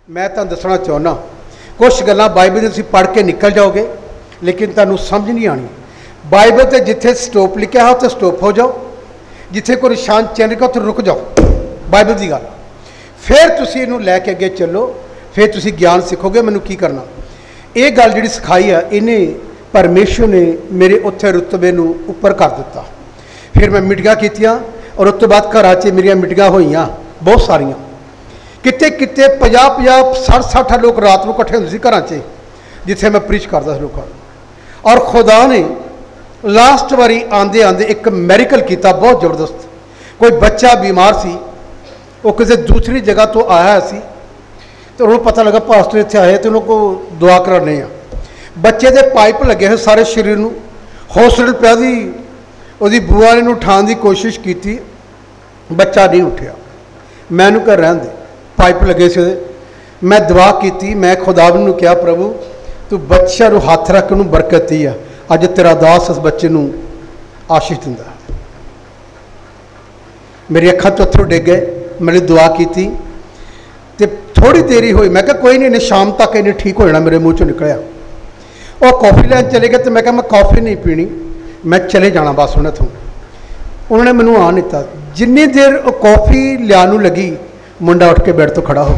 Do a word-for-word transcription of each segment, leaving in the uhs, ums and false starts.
मैं तुहानूं दसना चाहुंदा कुछ गल्लां बाइबल दी तुसीं पढ़ के निकल जाओगे लेकिन तुहानूं समझ नहीं आनी। बाइबल ते जिथे स्टॉप लिखा है उत्थे स्टॉप हो जाओ, जिथे कोई निशान चिन्ह लिखा उत्थे रुक जाओ। बाइबल की गल फिर तुसीं इहनूं लैके अगे चलो, फिर तुसीं ज्ञान सीखोगे मैनूं की करना। ये गल जिहड़ी सिखाई है इन्हें परमेश्वर ने मेरे उत्थे रुतबे नूं उपर कर दिता। फिर मैं मीटिंगां कीतियां और उस तो बाद घर च मेरियां मीटिंगां होईयां बहुत सारियां, किते किते पचास पचास सठ सठ लोग रात को इकट्ठे होंदे सी घर च जिथे मैं प्रीच करता सी लोगों। और खुदा ने लास्ट वारी आंदे आंदे एक मैरिकल किया बहुत जबरदस्त। कोई बच्चा बीमार सी, वो किसी दूसरी जगह तो आया सी, तो उन्होंने पता लगा पास्टर इतने आए तो उन्होंने दुआ कराने हैं। बच्चे के पाइप लगे हैं सारे शरीर में, हॉस्पिटल पिया दी, उसकी बुआ ने उठाने की कोशिश की, बच्चा नहीं उठा। मैं घर रहन दे, पाइप लगे से मैं दुआ की। मैं खुदा नूं कहा प्रभु तू बच्चे नूं हथ रख नूं बरकत दी है, अज तेरा दास उस बच्चे नूं आशीष दिंदा। मेरी अखां तो अथरू डिग गए। मैंने दुआ की ते थोड़ी देरी हुई, मैं कहा कोई नहीं इन्हें शाम तक इन्हें ठीक हो जाना। मेरे मूँह चो निकलिया और कॉफ़ी लैन चले गए, तो मैं कहा मैं कॉफ़ी नहीं पीनी, मैं चले जाना बस उन्हें थों। उन्होंने मैनू आ नहीं दिता। जिन्नी देर कॉफ़ी लियानू लगी मुंडा उठ के बेड तो खड़ा हो।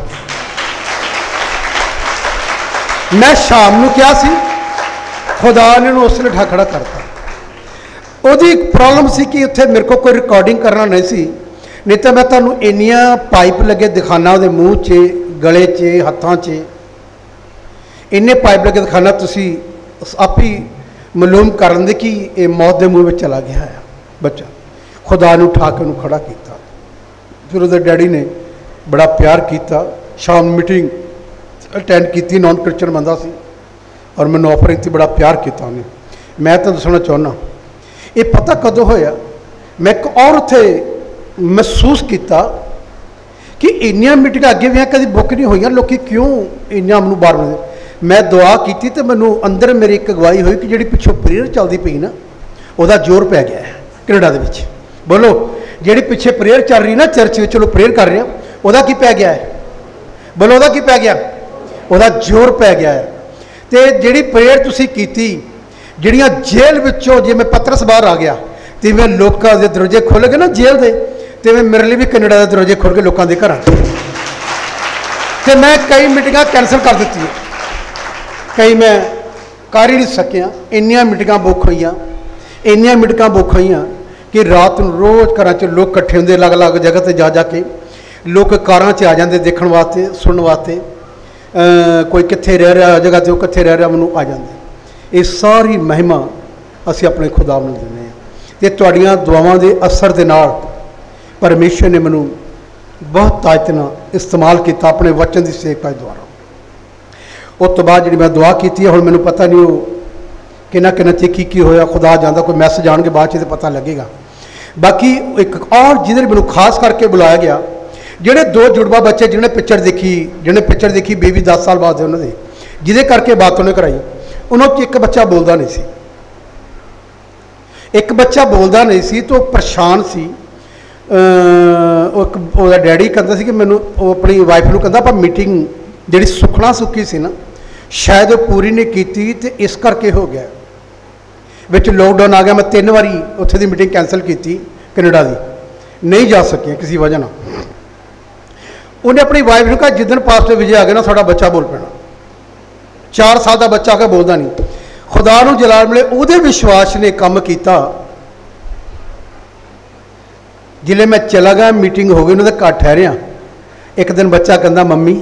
मैं शाम को क्या सी खुदा ने उस वे ठा खड़ा करता। वो प्रॉब्लम सी कि उत्थे मेरे को कोई रिकॉर्डिंग करना नहीं सी, नहीं तो मैं तुहानूं इन्नियां पाइप लगे दिखाना, वो मूँह च गले च हत्थां च इन्ने पाइप लगे दिखाना, तुसी आप ही मालूम कर लेंदे कि ये मौत के मूँह में चला गया है बच्चा। खुदा ने उठा के उन्होंने खड़ा किया। फिर उसके डैडी ने बड़ा प्यार किया। शाम मीटिंग अटेंड की, नॉन क्रिश्चन बंदा सी और मैंने ऑफरिंग थी, बड़ा प्यार किया उन्हें। मैं तो दसना चाहना ये पता कदों होया, मैं एक और उत्थे महसूस किया कि इन्नियां मीटिंग अगे भी कभी बुक नहीं हुई, लोग क्यों इन्ना मैं बार बार। मैं दुआ की तो मैनू अंदर मेरी एक अगवाई हुई कि जी पिछों प्रेयर चलती पई ना वह जोर पै गया है कनेडा के। बोलो जी पिछे प्रेयर चल रही ना चर्च में, चलो प्रेयर कर रहे हैं, वह की पै गया है? बोलो वह की पै गया? वह जोर पै गया है। तो जी प्रेयर तुसी कीती, जिहड़ियां जेल विचों जिवें पतरस बाहर आ गया तिवें लोकां दे दरवाजे खुल गए ना जेल दे, तिवें मेरे लिए भी कनेडा के दरवाजे खुल के लोगों के घर। तो मैं कई मीटिंगां कैंसल कर दी, कई मैं कर ही नहीं सकिया। इन्नियां मीटिंगां बुक हुई, इन्नियां मीटिंगां बुक हुई कि रात को रोज़ घर च लोग इकट्ठे होंगे, अलग अलग जगह पर जा जाके लोग कारां च आ जाते देखने वास्ते सुनने वास्ते। कोई कित्थे रह रहा जगह तो कित्थे रह रहा मैनू आ जाते। ये सारी महिमा असी अपने खुदा नूं दिंदे हां। ते तुहाड़ियां दुआवां दे असर दे नाल परमेश्वर ने मैनू बहुत ताकत नाल इस्तेमाल किया अपने वचन की सेवकाई द्वारा। उस तो बाद जी मैं दुआ की हुण मैनू पता नहीं वो किन्ना किन्ना च की की होया, खुदा जांदा, कोई मैसेज आने के बाद च पता लगेगा। बाकी एक और जिधर मैनू खास करके बुलाया गया, जिहड़े दो जुड़वा बच्चे जिन्हें पिक्चर देखी, जिन्हें पिक्चर देखी बेबी दस साल बाद उन्होंने जिदे करके बात उन्हें कराई, उन्होंने एक बच्चा बोलता नहीं सी, एक बच्चा बोलता नहीं सी तो परेशान सी। एक डैडी कहता सी कि मैनू अपनी वाइफ को कहता आप मीटिंग जी सुखना सुखी सी ना शायद वो पूरी नहीं की, तो इस करके हो गया। विच लॉकडाउन आ गया, मैं तीन बारी उत्थे दी मीटिंग कैंसल की कनेडा की, नहीं जा सकिया किसी वजह ना। उन्हें अपनी वाइफ ने कहा जिदन पास्टर विजय आ गया ना साड़ा बच्चा बोल पैना। चार साल का बच्चा आके बोलता नहीं। खुदा नूं जलाल मिले, उहदे विश्वास ने काम किया। जिले मैं चला गया मीटिंग हो गई, उन्होंने घर ठहरिया, एक दिन बच्चा कहता मम्मी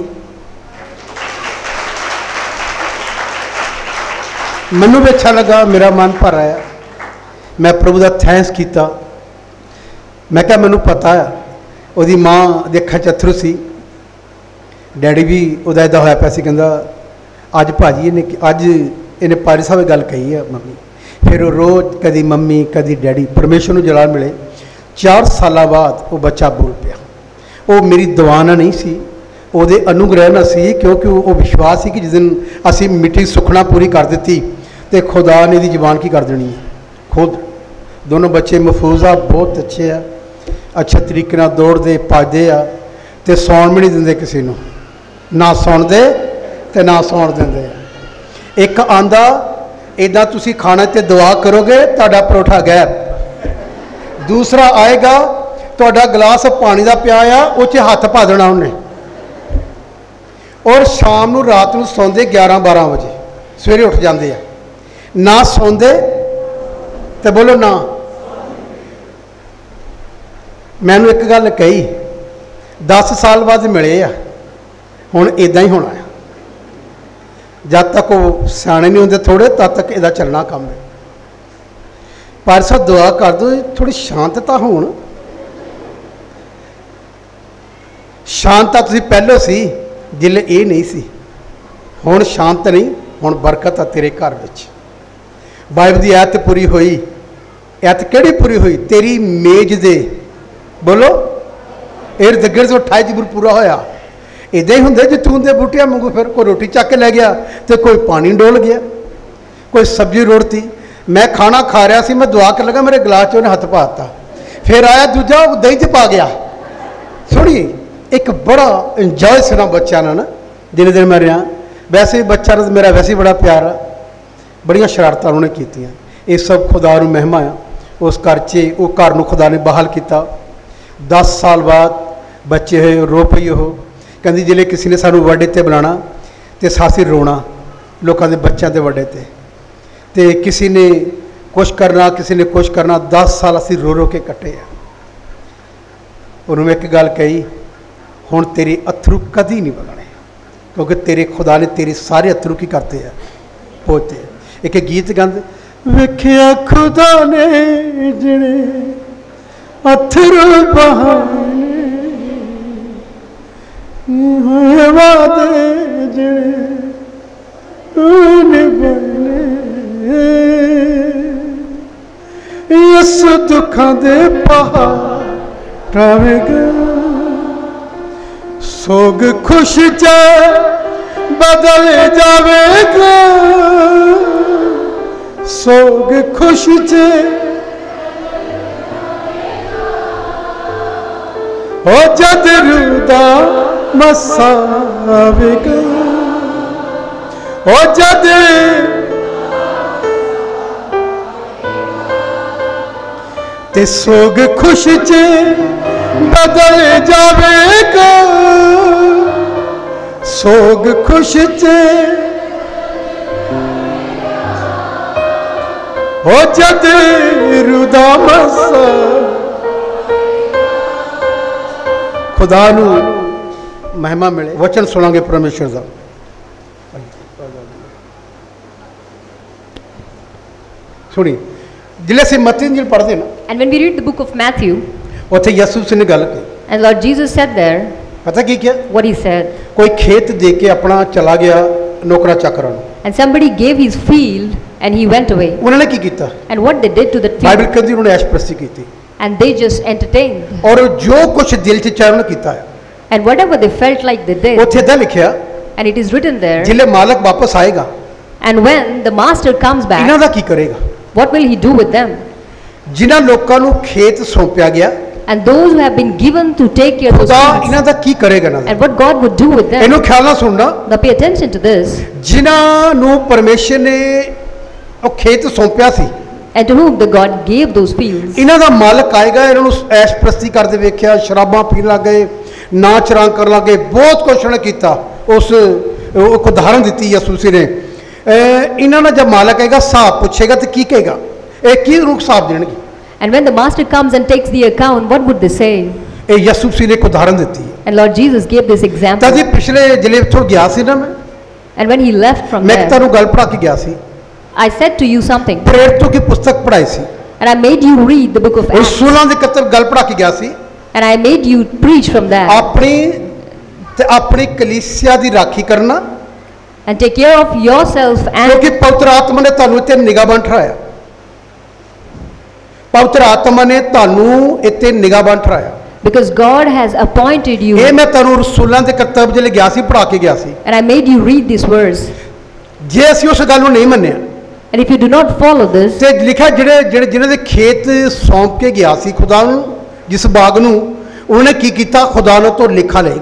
मैनू भी अच्छा लगा, मेरा मन भर आया, मैं प्रभु का थैंक्स किया। मैं क्या मैनू पता है उसकी माँ दे अखां च अथरू सी, डैडी भी उदा इदा होया पाया सी, कहंदा अज भाजी इन्हें अज इन्हें पारी साहब गल कही है मम्मी। फिर वो रोज़ कदी मम्मी कदी डैडी, परमेश्वर नूं जलाल मिले। चार साल बाद वो बच्चा बोल पिया। वो मेरी दवाना नहीं सी, ਉਹਦੇ अनुग्रह ना सी, क्योंकि वो विश्वास ही कि जिस दिन असी मीटिंग सुखना पूरी कर दी तो खुदा ने दी जबान की कर देनी है खुद। दोनों बच्चे महफूज आ, बहुत अच्छे आ, अच्छे तरीके दौड़ते भजते आ, तो सौन भी नहीं देंगे किसी को। ना सुनते ते ना सौण देंदे। एक आंदा इदां तुसीं खाने ते दुआ करोगे तुहाडा परोठा गैर। दूसरा आएगा तुहाडा गिलास पानी का पिया आ उह च हत्थ पा देना उन्हें। और शाम नूं रात नूं सौंदे ग्यारह बारह बजे, सवेरे उठ जाते हैं। ना सौंदे तो बोलो ना। मैनू एक गल कही, दस साल बाद मिले आ, हुण इदां ही होना है। जब तक वो सियाणे नहीं होंदे थोड़े तद तक इहदा चलना काम है। पर साहब दुआ कर दो थोड़ी शांतता होण। शांतता तुसीं पहलों सी जिले ये नहीं सी, हुण शांत नहीं, हुण बरकत आ तेरे घर विच। बाइबल की आयत पूरी हुई। आयत किहड़ी पूरी हुई? तेरी मेज दे बोलो इर्द गिर्द जो अठाई जबूर पूरा होया। इदां ही हुंदे जैतून दे बूटियां वांगू, फिर कोई रोटी चक के लै गया तो कोई पानी डोल गया, कोई सब्जी रोड़ती। मैं खाना खा रहा सी, मैं दुआ कर लगा, मेरे गिलास च उन्हें हथ पा दिता। फिर आया दूजा दही च पा गया। सुनिए एक बड़ा इंजॉय सुना बच्चों ने ना, जिन्ने दिन मैं रहा। वैसे ही बच्चा ने मेरा वैसे ही बड़ा प्यार आ, बड़िया शरारत उन्होंने कीतियां। ये सब खुदा नूं महिमा आ। उस घर च वो घर नूं खुदा ने बहाल किया। दस साल बाद बच्चे होए, रो पई हो, कहती जिले किसी ने सानू बर्थडे ते बुलाना तो सासी रोना लोगों के बच्चों के बर्थडे ते, ते किसी ने कुछ करना, किसी ने कुछ करना। दस साल असी रो रो के कट्टे आ। उन्होंने एक गल कही, हुण तेरे अथरू कदी नहीं बगने, क्योंकि तेरे खुदा ने तेरे सारे अथरू की करते हैं पोते। एक गीत गाते, वेख्या खुदा ने जिने अथरू बहाने वादे जिने बने, इस दुखां दे पहाड़ टावेगा, सोग खुश च बदल जावेगा, सोग खुश च हो जद रुदा मसावेगा, हो जद ते सोग खुश च बदल जावेगा, सोग खुश च हो जद रुदा मसा। खुदा नू महिमा मिले। वचन सुनांगे परमेश्वर का। सुनी जिले से मत्ती इंजील पढ़ते ना, And when we read the book of Matthew, उत्थे यसू ने गल की। and Lord Jesus said there, पता की क्या? what he said, कोई खेत दे के अपना चला गया नौकरा चाकरां नूं। and somebody gave his field and he went away. उन्होंने की कीता? And what they did to that Bible field, कहती उन्होंने ऐशप्रस्ती की and they just entertained, और जो कुछ दिल च चाहे उन्होंने कीता है। and whatever they felt like they did, उत्थे इदां लिखिया, and it is written there, जिले मालक वापस आएगा and when the master comes back, इन्हां दा की करेगा? what will he do with them? जिन्हां लोकां नूं खेत सौंपिया गया, And those who have been given to take care of those खुदा fields, इन्हां दा की करेगा ना? and what God would do with them. इन्हों ख्याल नाल सुनना, Now pay attention to this. जिन्हां नूं परमेश्वर ने ਉਹ खेत सौंपिया सी, And to whom the God gave those fields. इन्हां दा मालक आएगा, इन्हां नूं ऐश प्रस्ती करते वेख्या, शराबां पीण लग गए, नाच रंग करन लग गए, बहुत कुछ उन्हें किया। उस एक उदाहरण दी यसू ने। इन्हां दा जब मालक आएगा हिसाब पूछेगा तो की कहेगा? एक की रूप हिसाब देणगे। And when the master comes and takes the account, what would they say? ये यसू ने एक उदाहरण दी है। And Lord Jesus gave this example. तदी पिछले जिले थोड़ा गया सी ना मैं, And when he left from मैं there, तुहानू गल पढ़ा के गया सी। I said to you something, प्रेरितों की पुस्तक पढ़ाई सी, and I made you read the book of और Acts, सोलह दे कतब गल पढ़ा के गया सी। and I made you preach from that, अपनी ते अपनी कलीसिया दी राखी करना, and take care of yourself. And क्योंकि पवित्र आत्मा ने तुहानू इत्थे निगाहबान ठहराया। पवित्र आत्मा ने तुहानू इत्थे निगाहबान ठहराया। because God has appointed you, ये मैं तुहानू रसूलां दे कतब जिले गया सी पढ़ा के गया सी। and I made you read this verse. जे असीं उस गल नू नहीं मन्निया, And if you do not follow this, ते लिखा जिहड़े जिहड़े जिन्हां दे खेत सौंप के गया सी खुदा नू, जिस बाग नू उन्होंने की कीता, खुदा ने तो लिखा लेगा।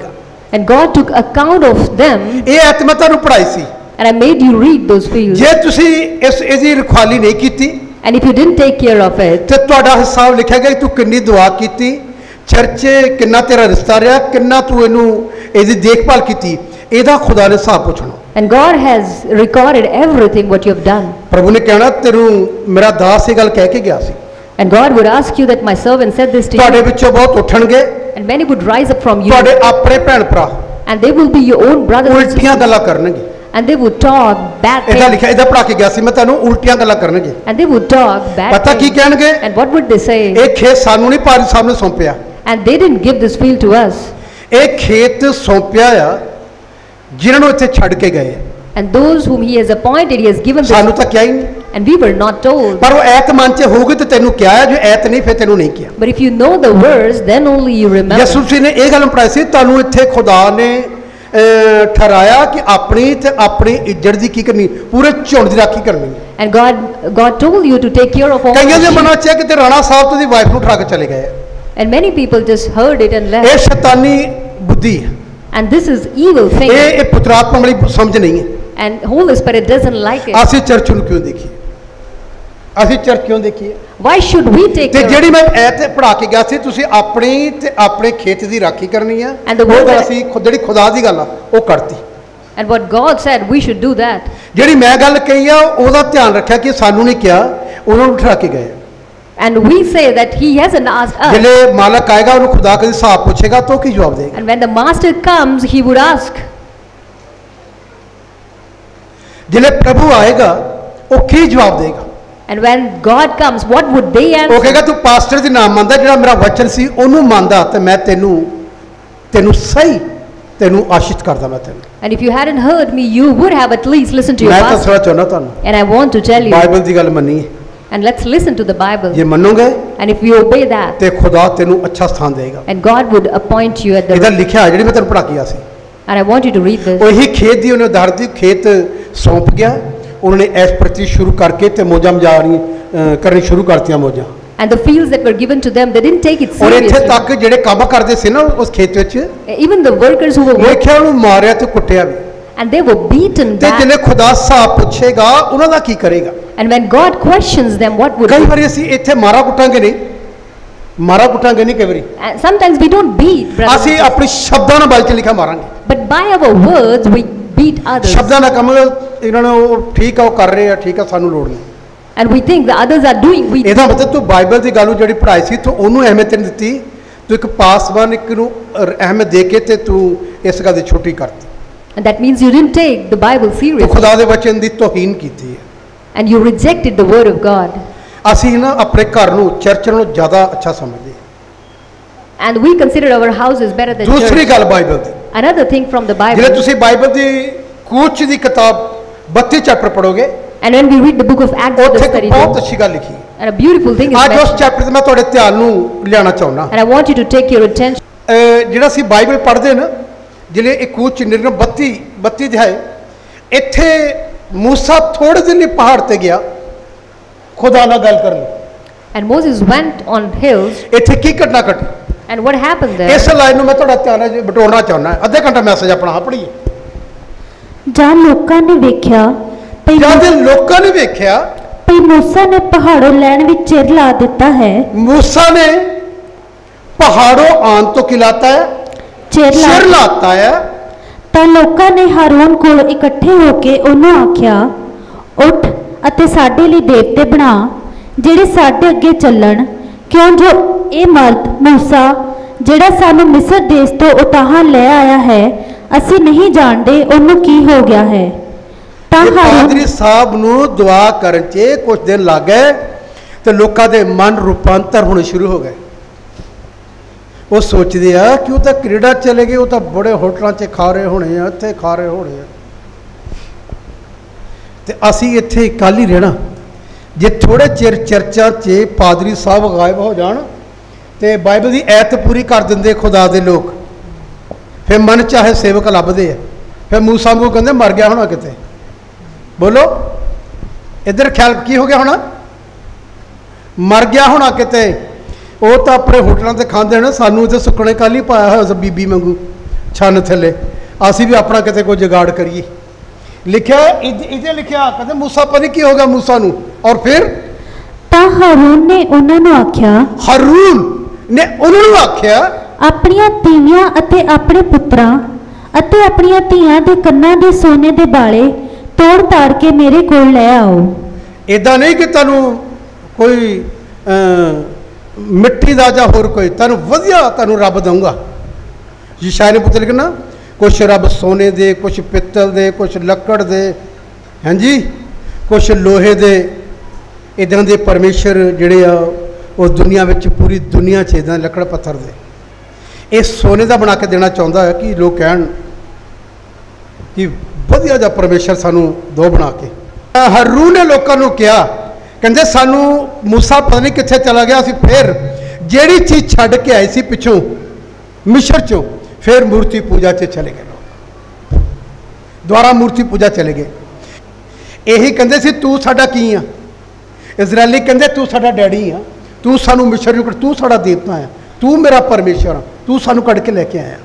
And God took account of them, ਇਹ ਐਤ ਮੈਂ ਤੁਹਾਨੂੰ ਪੜ੍ਹਾਈ ਸੀ। and I made you read those fields. ਜੇ ਤੁਸੀਂ ਇਸ ਇਹਦੀ ਰਖਵਾਲੀ ਨਹੀਂ ਕੀਤੀ And if you didn't take care of it, ਤੇ ਤੁਹਾਡਾ ਹਿਸਾਬ ਲਿਖਿਆ ਗਿਆ ਕਿ ਤੂੰ ਕਿੰਨੀ ਦੁਆ ਕੀਤੀ, ਚਰਚੇ ਕਿੰਨਾ ਤੇਰਾ ਰਿਸ਼ਤਾ ਰਿਹਾ, ਕਿੰਨਾ ਤੂੰ ਇਹਨੂੰ ਇਹਦੀ ਦੇਖਭਾਲ ਕੀਤੀ, ਇਹਦਾ ਖੁਦਾ ਨੇ ਹਿਸਾਬ ਪੁੱਛਣਾ। and God has recorded everything what you have done. ਪ੍ਰਭੂ ਨੇ ਕਹਿਣਾ ਤੈਨੂੰ ਮੇਰਾ ਦਾਸ ਇਹ ਗੱਲ ਕਹਿ ਕੇ ਗਿਆ ਸੀ। And God would ask you that my servant said this to ਤੁਹਾਡੇ you, ਵਿੱਚੋਂ ਬਹੁਤ ਉੱਠਣਗੇ, and many would rise up from you, ਤੁਹਾਡੇ ਆਪਣੇ ਭੈਣ ਭਰਾ and they will be your own brothers and ਉਲਟੀਆਂ sisters, ਗੱਲਾਂ ਕਰਨਗੇ। and they would talk bad ਇਹਦਾ things, ਲਿਖਿਆ, ਇਹਦਾ ਪੜ੍ਹਾ ਕੇ ਗਿਆ ਸੀ ਮੈਂ ਤੁਹਾਨੂੰ, ਉਲਟੀਆਂ ਗੱਲਾਂ ਕਰਨਗੇ। and they would talk bad ਪਤਾ ਕੀ things. ਕਹਿਣਗੇ? And what would they say? ਇਹ ਖੇਤ ਸਾਨੂੰ ਨਹੀਂ ਪਾਰੀ ਸਾਹਿਬ ਨੇ ਸੌਂਪਿਆ, And they didn't give this field to us, ਇਹ ਖੇਤ ਸੌਂਪਿਆ ਆ ਜਿਨ੍ਹਾਂ ਨੂੰ ਇੱਥੇ ਛੱਡ ਕੇ ਗਏ ਆ। and those whom he has appointed, he has given ਸਾਨੂੰ this, ਤਾਂ ਕਿਹਾ ਹੀ ਨਹੀਂ, and we were not told. ਪਰ ਉਹ ਐਤ ਮਨ 'ਚ ਹੋਊਗੀ ਤੇ ਤੈਨੂੰ ਕਿਹਾ ਹੈ, ਜੋ ਐਤ ਨਹੀਂ ਫਿਰ ਤੈਨੂੰ ਨਹੀਂ ਕਿਹਾ। But if you know the words, then only you remember. ਯਿਸੂ ਮਸੀਹ ਨੇ ਇਹ ਗੱਲ ਪੜ੍ਹਾਈ ਸੀ, ਤੁਹਾਨੂੰ ਇੱਥੇ ਖੁਦਾ ਨੇ ਅਹ, ਠਹਿਰਾਇਆ ਕਿ ਆਪਣੀ ਤੇ ਆਪਣੀ ਇੱਜ਼ਤ ਦੀ ਕੀ ਕਰਨੀ, ਪੂਰੇ ਝੁੰਡ ਦੀ ਰਾਖੀ ਕਰਨੀ ਹੈ। And God, God told you to take care of all ਕਈਆਂ ਦੇ the ਮਨਾਂ sheep. 'ਚ ਹੈ ਕਿ ਤੇ ਰਾਣਾ ਸਾਹਿਬ ਤੋਂ ਦੀ ਵਾਈਫ ਨੂੰ ਉਠਾ ਕੇ ਚਲੇ ਗਏ। And many people just heard it and left. ਇਹ ਸ਼ੈਤਾਨੀ ਬੁੱਧੀ ਹੈ, And this is evil thing. ਇਹ ਇਹ ਪੁੱਤਰਾਤਮਾ ਵਾਲੀ ਸਮਝ ਨਹੀਂ ਹੈ। And Holy Spirit doesn't like it. ਅਸੀਂ ਚਰਚ ਨੂੰ ਕਿਉਂ ਦੇਖੀਏ, ਅਸੀਂ ਚਰਚ ਕਿਉਂ ਦੇਖੀਏ? Why should we take ਤੇ care ਜਿਹੜੀ of ਮੈਂ ਐਤ ਪੜ੍ਹਾ ਕੇ ਗਿਆ ਸੀ, ਤੁਸੀਂ ਆਪਣੀ ਤੇ ਆਪਣੇ ਖੇਤ ਦੀ ਰਾਖੀ ਕਰਨੀ ਆ, And the ਉਹ word ਗੱਲ that- ਅਸੀਂ ਖੁਦ ਜਿਹੜੀ ਖੁਦਾ ਦੀ ਗੱਲ ਆ ਉਹ ਕਰਤੀ। And what God said, we should do that. ਜਿਹੜੀ ਮੈਂ ਗੱਲ ਕਹੀ ਆ ਉਹਦਾ ਧਿਆਨ ਰੱਖਿਆ ਕਿ ਸਾਨੂੰ ਨਹੀਂ ਕਿਹਾ, ਉਹਨਾਂ ਨੂੰ ਉਠਾ ਕੇ ਗਏ। And we say that he hasn't asked us. ਜਿਹੜੇ ਮਾਲਕ ਆਏਗਾ ਉਹਨੂੰ ਖੁਦਾ ਕਦੇ ਹਿਸਾਬ ਪੁੱਛੇਗਾ ਤਾਂ ਉਹ ਕੀ ਜਵਾਬ ਦੇਗਾ? And when the master comes, he would ask. ਜਿਹੜੇ ਪ੍ਰਭੂ ਆਏਗਾ ਉਹ ਕੀ ਜਵਾਬ ਦੇਗਾ? And when God comes, what would they ਉਹ answer? ਕਹੇਗਾ ਤੂੰ ਪਾਸਟਰ ਦੀ ਨਾਮ ਮੰਨਦਾ, ਜਿਹੜਾ ਮੇਰਾ ਵਚਨ ਸੀ ਉਹਨੂੰ ਮੰਨਦਾ ਤੇ ਮੈਂ ਤੈਨੂੰ ਤੈਨੂੰ ਸਹੀ ਤੈਨੂੰ ਆਸ਼ਿਤ ਕਰਦਾ ਮੈਂ ਤੈਨੂੰ। And if you hadn't heard me, you would have at least listened to your ਮੈਂ ਤਾਂ pastor. ਥੋੜਾ ਚਾਹੁੰਦਾ ਤੁਹਾਨੂੰ And I want to tell you, Bible ਦੀ ਗੱਲ ਮੰਨੀਏ, and let's listen to the Bible. ਜੇ ਮੰਨੋਗੇ And if you obey that, ਤੇ ਖੁਦਾ ਤੈਨੂੰ ਅੱਛਾ ਸਥਾਨ ਦੇਗਾ। and God would appoint you at ਇਹਦਾ the, ਲਿਖਿਆ ਹੈ ਜਿਹੜੀ ਮੈਂ ਤੈਨੂੰ ਪੜ੍ਹਾ ਕੇ ਗਿਆ ਸੀ। and I want you to read this. ਉਹੀ ਖੇਤ ਦੀ ਉਹਨੇ ਉਦਾਹਰਨ ਦੀ ਖੇਤ ਸੌਂਪ ਗਿਆ, ਉਹਨਾਂ ਨੇ ਐਸ ਪ੍ਰਤੀ ਸ਼ੁਰੂ ਕਰਕੇ ਤੇ ਮੋਜਾਂ ਮਜਾਣੀ ਕਰਨੀ ਸ਼ੁਰੂ ਕਰਤੀਆਂ ਮੋਜਾਂ। And the fields that were given to them, they didn't take it ਔਰ ਇੱਥੇ seriously. ਤੱਕ ਜਿਹੜੇ ਕੰਮ ਕਰਦੇ ਸੀ ਨਾ ਉਸ ਖੇਤ ਵਿੱਚ, Even the workers who were working, ਵੇਖਿਆ ਉਹਨੂੰ ਮਾਰਿਆ ਤੇ ਕੁੱਟਿਆ ਵੀ। and they were beaten ਤੇ back. ਜਿਹਨੇ ਖੁਦਾ ਹਿਸਾਬ ਪੁੱਛੇਗਾ ਉਹਨਾਂ ਦਾ ਕੀ ਕਰੇਗਾ? And when God questions them, what would ਕਈ they? ਵਾਰੀ ਅਸੀਂ ਇੱਥੇ ਮਾਰਾ ਕੁੱਟਾਂਗੇ ਨਹੀਂ, ਮਾਰਾ ਕੁੱਟਾਂਗੇ ਨਹੀਂ ਕਈ ਵਾਰੀ, And sometimes we don't beat, brothers and ਅਸੀਂ sisters, ਆਪਣੀ ਸ਼ਬਦਾਂ ਨਾਲ ਬਲ ਚ ਲਿਖਾ ਮਾਰਾਂਗੇ। but by our words we beat others. ਸ਼ਬਦਾਂ ਦਾ ਕੰਮ ਇਹਨਾਂ ਨੇ ਉਹ ਠੀਕ ਆ ਉਹ ਕਰ ਰਹੇ ਆ, ਠੀਕ ਆ ਸਾਨੂੰ ਲੋੜ ਨਹੀਂ। And we think the others are doing, we ਇਹਦਾ ਮਤਲਬ ਤੂੰ ਬਾਈਬਲ ਦੀ ਗੱਲ ਨੂੰ ਜਿਹੜੀ ਪੜ੍ਹਾਈ ਸੀ ਤੂੰ ਉਹਨੂੰ ਅਹਿਮੀਅਤ ਨਹੀਂ ਦਿੱਤੀ, ਤੂੰ ਇੱਕ ਪਾਸਵਾਨ ਇੱਕ ਨੂੰ ਅਰ- ਅਹਿਮੀਅਤ ਦੇ ਕੇ ਤੇ ਤੂੰ ਇਸ ਗੱਲ ਦੀ ਛੁੱਟੀ ਕਰਤੀ। and that means you didn't take the Bible ਤੂੰ seriously, ਖੁਦਾ ਦੇ ਵਚਨ ਦੀ ਤੋਹੀਨ ਕੀਤੀ ਹੈ। and you rejected the word of God. ਅਸੀਂ ਨਾ ਆਪਣੇ ਘਰ ਨੂੰ ਚਰਚ ਨਾਲੋਂ ਜ਼ਿਆਦਾ ਅੱਛਾ ਸਮਝਦੇ ਹਾਂ। And we consider our houses better than ਦੂਸਰੀ church. ਗੱਲ ਬਾਈਬਲ ਦੀ, Another thing from the ਜਿਹੜੇ Bible, ਤੁਸੀਂ ਬਾਈਬਲ ਦੀ ਕੂਚ ਦੀ ਕਿਤਾਬ ਬੱਤੀ ਚੈਪਟਰ ਪੜੋਗੇ, and when we read the book of Acts, ਉੱਥੇ verse ਇੱਕ thirty-two, ਬਹੁਤ ਅੱਛੀ ਗੱਲ ਲਿਖੀ ਹੈ। and a beautiful thing is ਅੱਜ ਉਸ mentioned, ਚੈਪਟਰ ਤੇ ਮੈਂ ਤੁਹਾਡੇ ਧਿਆਨ ਨੂੰ ਲਿਆਉਣਾ ਚਾਹੁੰਦਾ। and I want you to take your attention. ਅਹ ਜਿਹੜਾ ਅਸੀਂ ਬਾਈਬਲ ਪੜ੍ਹਦੇ ਨਾ, ਜਿਹੜੇ ਇਹ ਕੂਚ ਨਿਰਗਮ ਬੱਤੀ ਬੱਤੀ ਅਧਿਆਏ, ਇੱਥੇ ਮੂਸਾ ਥੋੜੇ ਦਿਨ ਲਈ ਪਹਾੜ ਤੇ ਗਿਆ ਖੁਦਾ ਨਾਲ ਗੱਲ ਕਰਨ ਲਈ। And Moses went on hills, ਇੱਥੇ ਕੀ ਘਟਨਾ ਘਟੀ, and what happened there? ਇਸ ਲਾਈਨ ਨੂੰ ਮੈਂ ਤੁਹਾਡਾ ਧਿਆਨ ਅੱਜ ਬਟੋਰਨਾ ਚਾਹੁੰਦਾ। ਅੱਧੇ ਘੰਟਾ ਮੈਸੇਜ ਆਪਣਾ ਆ ਪੜ੍ਹੀਏ। ਜਾਂ ਲੋਕਾਂ ਨੇ ਵੇਖਿਆ ਭਈ ਜਦ ਲੋਕਾਂ ਨੇ ਵੇਖਿਆ ਭਈ ਮੂਸਾ ਨੇ ਪਹਾੜੋਂ ਲੈਣ ਵਿੱਚ ਚਿਰ ਲਾ ਦਿੱਤਾ ਹੈ, मूसा ने पहाड़ों आन तो खिलाता है, ਚਿਰ सिर ਲਾ लाता है। ਤਾਂ ਲੋਕਾਂ ਨੇ ਹਾਰੂਨ ਕੋਲ ਇਕੱਠੇ ਹੋ ਕੇ ਉਹਨੂੰ ਆਖਿਆ, ਉੱਠ ਅਤੇ ਸਾਡੇ ਲਈ ਦੇਵਤੇ ਬਣਾ ਜਿਹੜੇ ਸਾਡੇ ਅੱਗੇ ਚੱਲਣ, ਕਿਉਂ ਜੋ ਇਹ ਮਰਦ ਮੂਸਾ ਜਿਹੜਾ ਸਾਨੂੰ ਮਿਸਰ ਦੇਸ਼ ਤੋਂ ਉਤਾਹਾਂ ਲੈ ਆਇਆ ਹੈ, ਅਸੀਂ ਨਹੀਂ ਜਾਣਦੇ ਉਹਨੂੰ ਕੀ ਹੋ ਗਿਆ ਹੈ। ਤਾਂ ये ਹਾਰੂਨ पादरी साहब ਨੂੰ दुआ ਕਰਨ ਚ ਕੁਝ ਦਿਨ ਲੱਗ ਗਏ ਤੇ ਲੋਕਾਂ ਦੇ ਮਨ ਰੂਪਾਂਤਰ ਹੋਣੇ ਸ਼ੁਰੂ ਹੋ ਗਏ। ਉਹ ਸੋਚਦੇ ਆ ਕਿ ਉਹ ਤਾਂ ਕੈਨੇਡਾ ਚਲੇ ਗਏ, ਉਹ ਤਾਂ ਬੜੇ ਹੋਟਲਾਂ 'ਚ ਖਾ ਰਹੇ ਹੋਣੇ ਆ, ਇੱਥੇ ਖਾ ਰਹੇ ਹੋਣੇ ਆ, ਤੇ ਅਸੀਂ ਇੱਥੇ ਇਕੱਲ ਹੀ ਰਹਿਣਾ। ਜੇ ਥੋੜੇ ਚਿਰ ਚਰਚਾ 'ਚ ਪਾਦਰੀ ਸਾਹਿਬ ਗਾਇਬ ਹੋ ਜਾਣ ਤੇ ਬਾਈਬਲ ਦੀ ਐਤ ਪੂਰੀ ਕਰ ਦਿੰਦੇ ਖੁਦਾ ਦੇ ਲੋਕ, ਫਿਰ ਮਨ ਚਾਹੇ ਸੇਵਕ ਲੱਭਦੇ ਆ। ਫਿਰ ਮੂਸਾ ਨੂੰ ਕਹਿੰਦੇ ਮਰ ਗਿਆ ਹੋਣਾ ਕਿਤੇ। ਬੋਲੋ ਇੱਧਰ ਖਿਆਲ ਕੀ ਹੋ ਗਿਆ ਹੋਣਾ? ਮਰ ਗਿਆ ਹੋਣਾ ਕਿਤੇ। ਉਹ ਤਾਂ ਆਪਣੇ ਹੋਟਲਾਂ ਤੇ ਖਾਂਦੇ ਨੇ, ਸਾਨੂੰ ਇੱਥੇ ਸੁੱਕਣੇ ਕੱਲ੍ਹ ਹੀ ਪਾਇਆ ਹੋਇਆ ਸੀ ਬੀਬੀ ਵਾਂਗੂ, छन थले असी भी अपना किते कोई जुगाड़ करिए। लिखा इधे लिखा कहते मूसा पता की हो गया मूसा नू। और फिर ਤਾਂ ਹਾਰੂਨ ਨੇ ਉਹਨਾਂ ਨੂੰ ਆਖਿਆ हारून ने उन्होंने आख्या ਆਪਣੀਆਂ ਤੀਵੀਆਂ ਅਤੇ ਆਪਣੇ ਪੁੱਤਰਾਂ ਅਤੇ ਆਪਣੀਆਂ ਧੀਆਂ ਦੇ ਕੰਨਾਂ ਦੇ ਸੋਨੇ ਦੇ ਬਾਲੇ ਤੋੜ ਤਾੜ ਕੇ ਮੇਰੇ ਕੋਲ ਲੈ ਆਓ। इदा नहीं कि तैनू कोई मिट्टी का ਜਾਂ होर कोई तैनू वधिया तैनू रब दूंगा। यशायाह ने पुत्र लिखना कुछ रब सोने दे, कुछ पित्तल दे, कुछ लकड़ दे, हाँ जी, कुछ लोहे दे। इदां दे परमेश्वर जिहड़े आ वो दुनिया में पूरी दुनिया च इदां लकड़ पत्थर दे ये सोने का बना के देना चाहता है कि लोग कहन कि वधिया जा परमेश्वर सानू दो बना के। हारून ने लोगों को कहा कहते सानू मूसा पता नहीं कित्थे चला गया सी, फिर जिहड़ी चीज़ छड्ड के आए सी पिछों मिस्र चों फिर मूर्ति पूजा च चले गए लोग, दोबारा मूर्ति पूजा चले गए। यही कहते सी तू साडा की आ, इजरायली कहते तू साडा डैडी आ, तू सानू मिस्र नूं तू साडा देवता है, तू मेरा परमेश्वर आ, तू सानू कढ़ के लेके आया।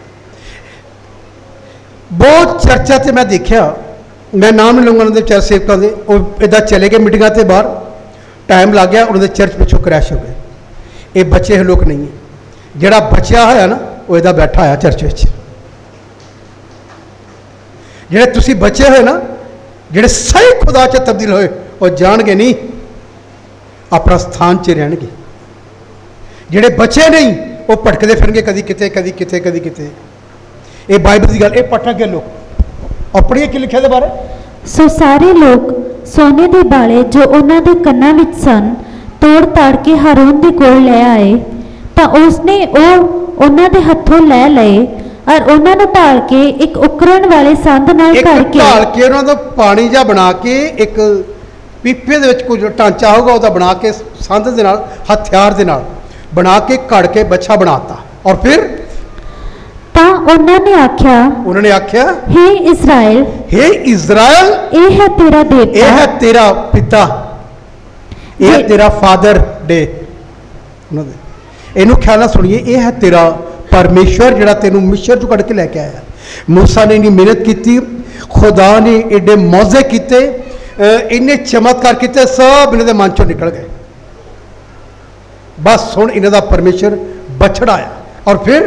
बहुत चर्चा से मैं देखा, मैं नाम नहीं लूँगा उन्होंने चर्च सेवकों के, वो इदा चले गए मीटिंग से बाहर, टाइम लग गया उन्होंने चर्च पिछों क्रैश हो गए। ये बचे हुए लोग नहीं है, जोड़ा बचिया होया ना वो इदा बैठा आया चर्च में। जोड़े तुसी बचे हुए ना, जोड़े सही खुदा च तब्दील होए वो जानगे नहीं अपना स्थान च रहणगे। जोड़े बचे नहीं वो भटकते फिरनगे कदी किते कदी किते कदी किते। ये बाइबल की गल, ये पढ़ के लोग अपनी की लिखा बारे। सो सारे लोग सोने के बाले जो उन्होंने दे कन्नां विच सन तोड़ ताड़ के हारून दे कोल ले आए, तो उसने वो उन्होंने दे हथों ले लए और उन्होंने ढाल के एक उकरण वाले संद नाल करके ढाल के उन्होंने पानी जा बना के एक पीपे दे विच कुछ ढांचा होगा वह बना के संद दे नाल हथियार दे नाल बना के कड़ के बच्चा बनाता। और फिर ता उन्होंने आख्या उन्होंने आख्या हे इज़राइल, हे इज़राइल, ये है तेरा देवता, ये है तेरा पिता, ये है तेरा फादर डे। इनू ख्याल ना सुनिए, ये है तेरा परमेश्वर जिहड़ा तेनू मिस्र चों कढ़ के लैके आया। मूसा ने इन्नी मेहनत की, खुदा ने एडे मौजे किए, इन्ने चमत्कार किए, सब इन्हां दे मन चों निकल गए। बस हुण इन्हां दा परमेश्वर बछड़ा आया। और फिर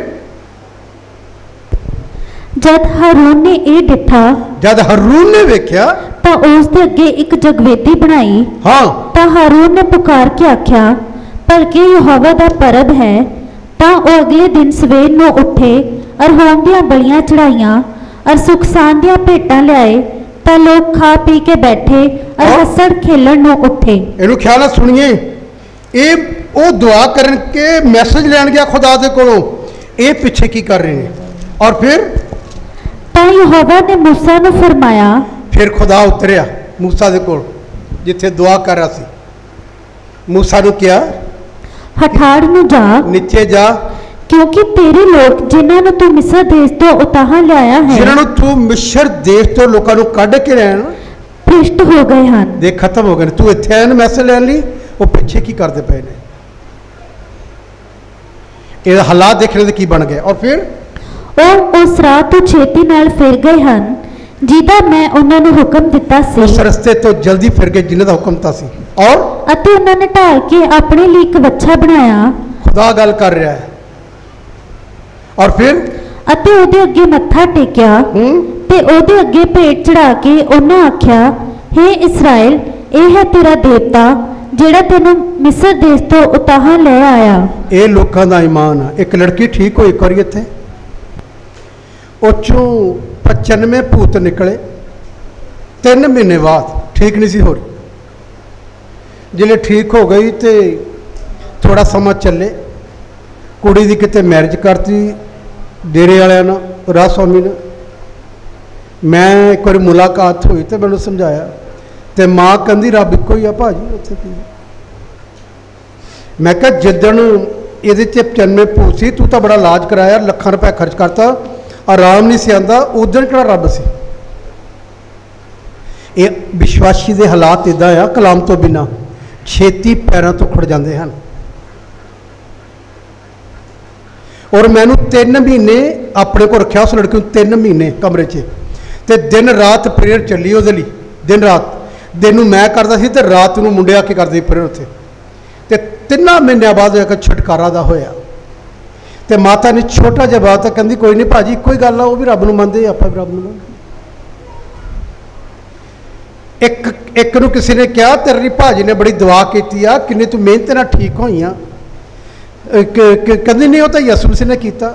जद हारून ने यह डिठा, जद हारून ने वेख्या तो उस दे अगे एक जगवेदी बनाई। हाँ, तो हारून ने पुकार के आख्या बल्कि यहोवा दा परब है। तो वह अगले दिन सवेर नूं उठे और होम दियां बलियां चढ़ाइयां और सुख सान दियां भेटां लियाए। तो लोग खा पी के बैठे और हसड़ खेलन नूं उठे। इनू ख्याल ना सुनिए, ये वो दुआ करन के मैसेज लैन गया खुदा दे कोलों, ये पिछे की कर रहे हैं। और फिर तो यहोवा ने मूसा नूं फरमाया, फिर खुदा उतरिया मूसा दे कोल जिथे दुआ कर रहा सी। मूसा नूं क्या हठाड़ नूं जा, नीचे जा, क्योंकि तेरे लोग जिन्हां नूं तू मिस्र देश तो उताहां लाया है, जिन्हां नूं तू मिस्र देश तो लोगों नूं कढ़ के लैन भ्रिष्ट हो गए हैं। देख खत्म हो गए। तू इत्थे आया ना मैसेज लैन लई, वो पिछे की करते पे ने, ये हालात देखने दे की बन गए। और फिर ਉਹ ਉਸ ਰਾਹ ਤੋਂ ਛੇਤੀ ਨਾਲ ਫਿਰ ਗਏ ਹਨ ਜਿਹਦਾ ਮੈਂ ਉਹਨਾਂ ਨੂੰ ਹੁਕਮ ਦਿੱਤਾ ਸੀ, उस रस्ते तो जल्दी फिर गए जिन्हां दा हुक्म था सी। और ਅਤੇ ਉਹਨਾਂ ਨੇ ਢਾਲ ਕੇ ਆਪਣੇ ਲਈ ਇੱਕ ਵੱਛਾ ਬਣਾਇਆ खुदा गल कर रहा है। और फिर ਅਤੇ ਉਹਦੇ ਅੱਗੇ ਮੱਥਾ ਟੇਕਿਆ हूं ਤੇ ਉਹਦੇ ਅੱਗੇ ਭੇਟ ਚੜਾ ਕੇ ਉਹਨਾਂ ਆਖਿਆ, हे ਇਸਰਾਇਲ, ਇਹ ਹੈ ਤੇਰਾ ਦੇਵਤਾ ਜਿਹੜਾ ਤੈਨੂੰ ਮਿਸਰ ਦੇਸ਼ ਤੋਂ ਉਤਾਹਾਂ ਲੈ ਆਇਆ। ਇਹ ਲੋਕਾਂ ਦਾ ਈਮਾਨ ਆ। ਇੱਕ ਲੜਕੀ ਠੀਕ ਹੋਈ ਕਰੀ ਇੱਥੇ, ਉੱਚੋਂ ਪਚਾਨਵੇਂ ਭੂਤ ਨਿਕਲੇ, ਤਿੰਨ ਮਹੀਨੇ ਬਾਅਦ ਠੀਕ ਨਹੀਂ ਸੀ ਹੋ ਰਹੀ। ਜਿਲੇ ਠੀਕ ਹੋ ਗਈ ਤੇ ਥੋੜਾ ਸਮਾਂ ਚੱਲੇ, ਕੁੜੀ ਦੀ ਕਿਤੇ ਮੈਰਿਜ ਕਰਤੀ ਡੇਰੇ ਵਾਲਿਆਂ ਨਾਲ, ਰਾਹ स्वामी ने। मैं एक बार मुलाकात हुई तो मैंने समझाया, तो माँ कहती रब इको ही आ भाजी उत्थे की। मैं क्या जिदन ये पचानवे भूत सी, तू तो बड़ा इलाज कराया, लखां रुपया खर्च करता, आराम नहीं से आंदा, उदन किहड़ा रब सी। ये विश्वासी के हालात इदा आ, कलाम तो बिना छेती पैरों तो खुड़ जाते हैं। और मैनू तीन महीने अपने को रखा उस लड़की को तीन महीने कमरे च, ते दिन रात प्रेयर चली उहदे लई, दिन रात। दिन मैं करदा सी ते रात नूं मुंडे आके करदे प्रेयर उत्थे, ते तिन्नां महीनों बाद एक छुटकारा दा होया। ते माता ने छोटा जिहा बात कहंदी कोई नहीं भाजी इक्को ही गल आ, वो भी रब नूं मनदे आपां भी रब नूं मनदे। एक एक नूं किसी ने कहा तेरी भाजी ने बड़ी दुआ कीती आ, किन्नी तू मेहनत नाल ठीक होई आ, कहंदी नहीं वो तो यसू मसीह ने कीता।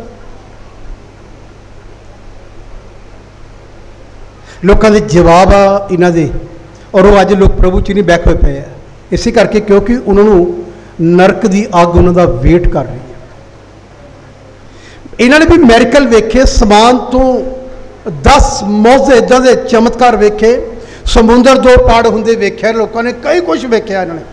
लोगों के जवाब आ इन्हां दे, और वो अज लोग प्रभु च नहीं बैक होए पे, इसी करके क्योंकि उन्होंने नरक की अग उन्होंने वेट कर रही है। इन्होंने भी मैरिकल वेखे, समान तो दस मौजे इदा के चमत्कार वेखे, समुद्र दो पाड़ होंदे वेखे, लोगों ने कई कुछ वेख्या, इन्होंने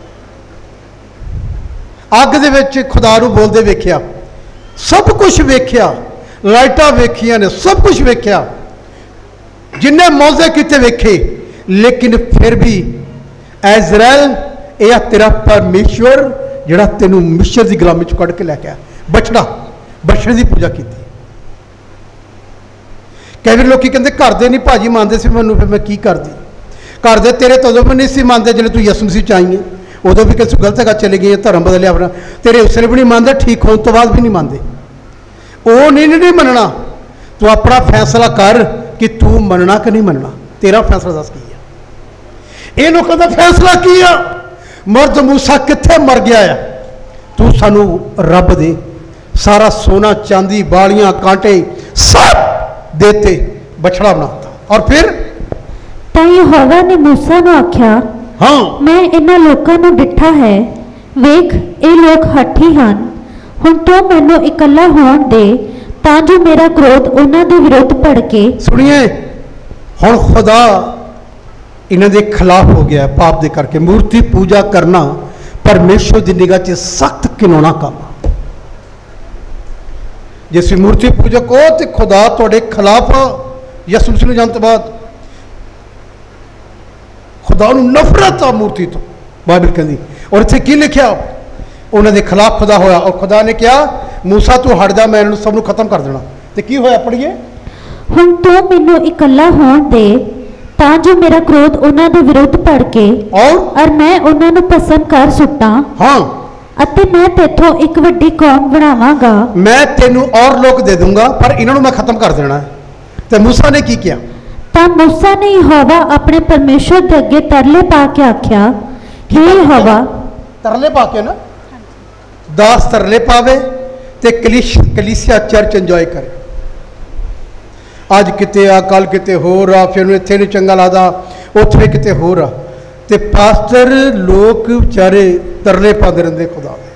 अग दे विच खुदा नूं बोलदे वेख्या, सब कुछ वेख्या, लाइटां वेखियां ने, सब कुछ वेख्या, जिन्ने मौजे किते वेखे, लेकिन फिर भी इज़राइल यह तेरा परमेश्वर जिहड़ा तेनू मिस्र की गुलामी चों कढ के लैके आया, बछड़ा बछड़े की पूजा की। कई बार लोग कहते घर दे नहीं भाजी मानते सी मैनू, फिर मैं की करदी, घर दे तेरे तो उदों भी नहीं सी मानते जिहड़े तू यसू मसीह च आई है, उदों भी किसी गलत जगह चले गई, धर्म बदलिया अपना, तेरे उसले भी नहीं मानते, ठीक होने तो बाद भी नहीं मानते। वो नहीं नहीं मनना, तू अपना फैसला कर कि तू मनना कि नहीं मनना, तेरा फैसला दस की है। ये लोगों का फैसला की है, मर्द मूसा कित्थे मर गया है, तू सानू रब दे, सारा सोना चांदी बालियां कांटे सब देते, बछड़ा बनाता। और फिर तां यहोवा ने मूसा नूं आख्या, हाँ मैं इन्हां लोकां नूं डिठा है, वेख ये लोग हठी हन, हुण तू मैनूं इकल्ला होण दे तां जो मेरा क्रोध उन्हां दे विरुद्ध भड़के। सुनिए हुण खुदा इन्हां दे खिलाफ हो गया है पाप दे करके। मूर्ति पूजा करना परमेश्वर की निगाह च सख्त घिनौना काम। जिस मूर्ति पूजक हो तो खुदा तुहाडे खिलाफ यसू मसीह नूं जाण तो बाद खुदा नूं नफरत आ मूर्ति तो, बाइबल कहती। और इत्थे की लिखिया, उन्हां दे खिलाफ खुदा होया, और खुदा ने कहा मूसा तू हट जा, मैं इन्हां सब नूं खत्म कर देना। ते की होया पढ़िए, हुण तू मैनूं इकल्ला होण दे तां जो मेरा क्रोध उन्हां दे विरुद्ध भड़के, और और मैं उन्हां नूं भस्म कर सुट्टां, हाँ अते मैं तेथों एक वड्डी कौम बनावांगा। मैं तेनू और लोग दे दूंगा पर इन्हां नूं मैं खत्म कर देना है। ते मूसा ने की किया, तां मूसा ने यहोवा अपने परमेश्वर दे अगे तरले पा के आख्या, हे यहोवा, तरले पा के ना दास तरले पावे ते कलिश कलीसिया चर्च इंजॉय करे। अज किते आ, कल किते हो रहा, फिर इत्थे नहीं चंगा लगदा, उत्थे किते हो रहा, ते पास्टर लोग बेचारे तरले पाते रहते खुदा दे।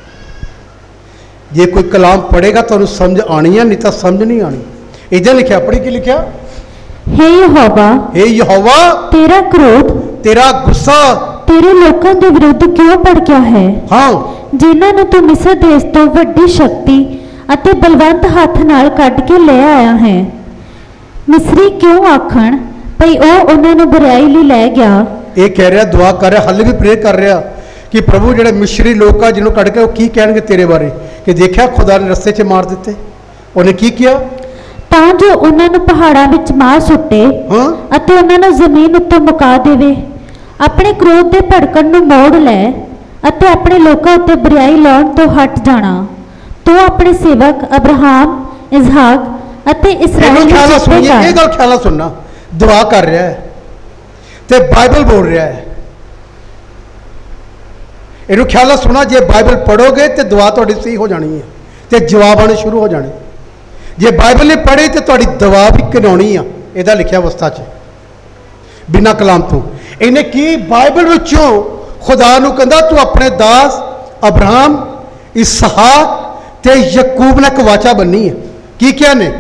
जे कोई कलाम पढ़ेगा तो समझ आनी है, नहीं तो समझ नहीं आनी। इधर लिखा, पढ़ी की लिखा, हे यहोवा, हे यहोवा, तेरा क्रोध, तेरा गुस्सा तेरे लोकां दे विरुद्ध क्यों भड़किया है, हाँ जिन्हां नूं तू मिस्र देश तो वड्डी शक्ति अते बलवंत हाथ नाल कढ के ले आया है। मिस्री क्यों आखण भई ओ उन्हां नूं बुराई लई लै गया। ये कह रहा, दुआ कर रहा, हल भी प्रे कर रहा कि प्रभु जिहड़े मिस्री लोग आ जिन्होंने कढ़ के की कहणगे तेरे बारे, कि देखा खुदा ने रस्ते च मार दिते। उन्हें की किया, तां जो उन्हां नूं पहाड़ां विच मार सुट्टे, हाँ अते उन्हां नूं जमीन उत्ते मुका देवे, अपने क्रोध दे भड़कण नूं मोड़ लै अते अपने लोकां उत्ते बुराई लाउण तो हट जाना। तो अपने सेवक अब्राहम, इसहाक अते इसराइल ये ख्याल सुनिए, ये गल ख्याल सुनना, दुआ कर रहा है ते बाइबल बोल रहा है। इनू ख्याल सुना, जे बाइबल पढ़ोगे तो दुआ थोड़ी सही हो जानी है, तो जवाब आने शुरू हो जाने। जे बाइबल नहीं पढ़ी तो थोड़ी दुआ भी घिनौनी आ, इहदा लिखिया अवस्था च बिना कलाम तो। इन्हें की बाइबल विचों खुदा नूं कहंदा, तू अपने दास अब्राहम, इसहाक ते यकूब ने एक वाचा बनी है। की क्या ने,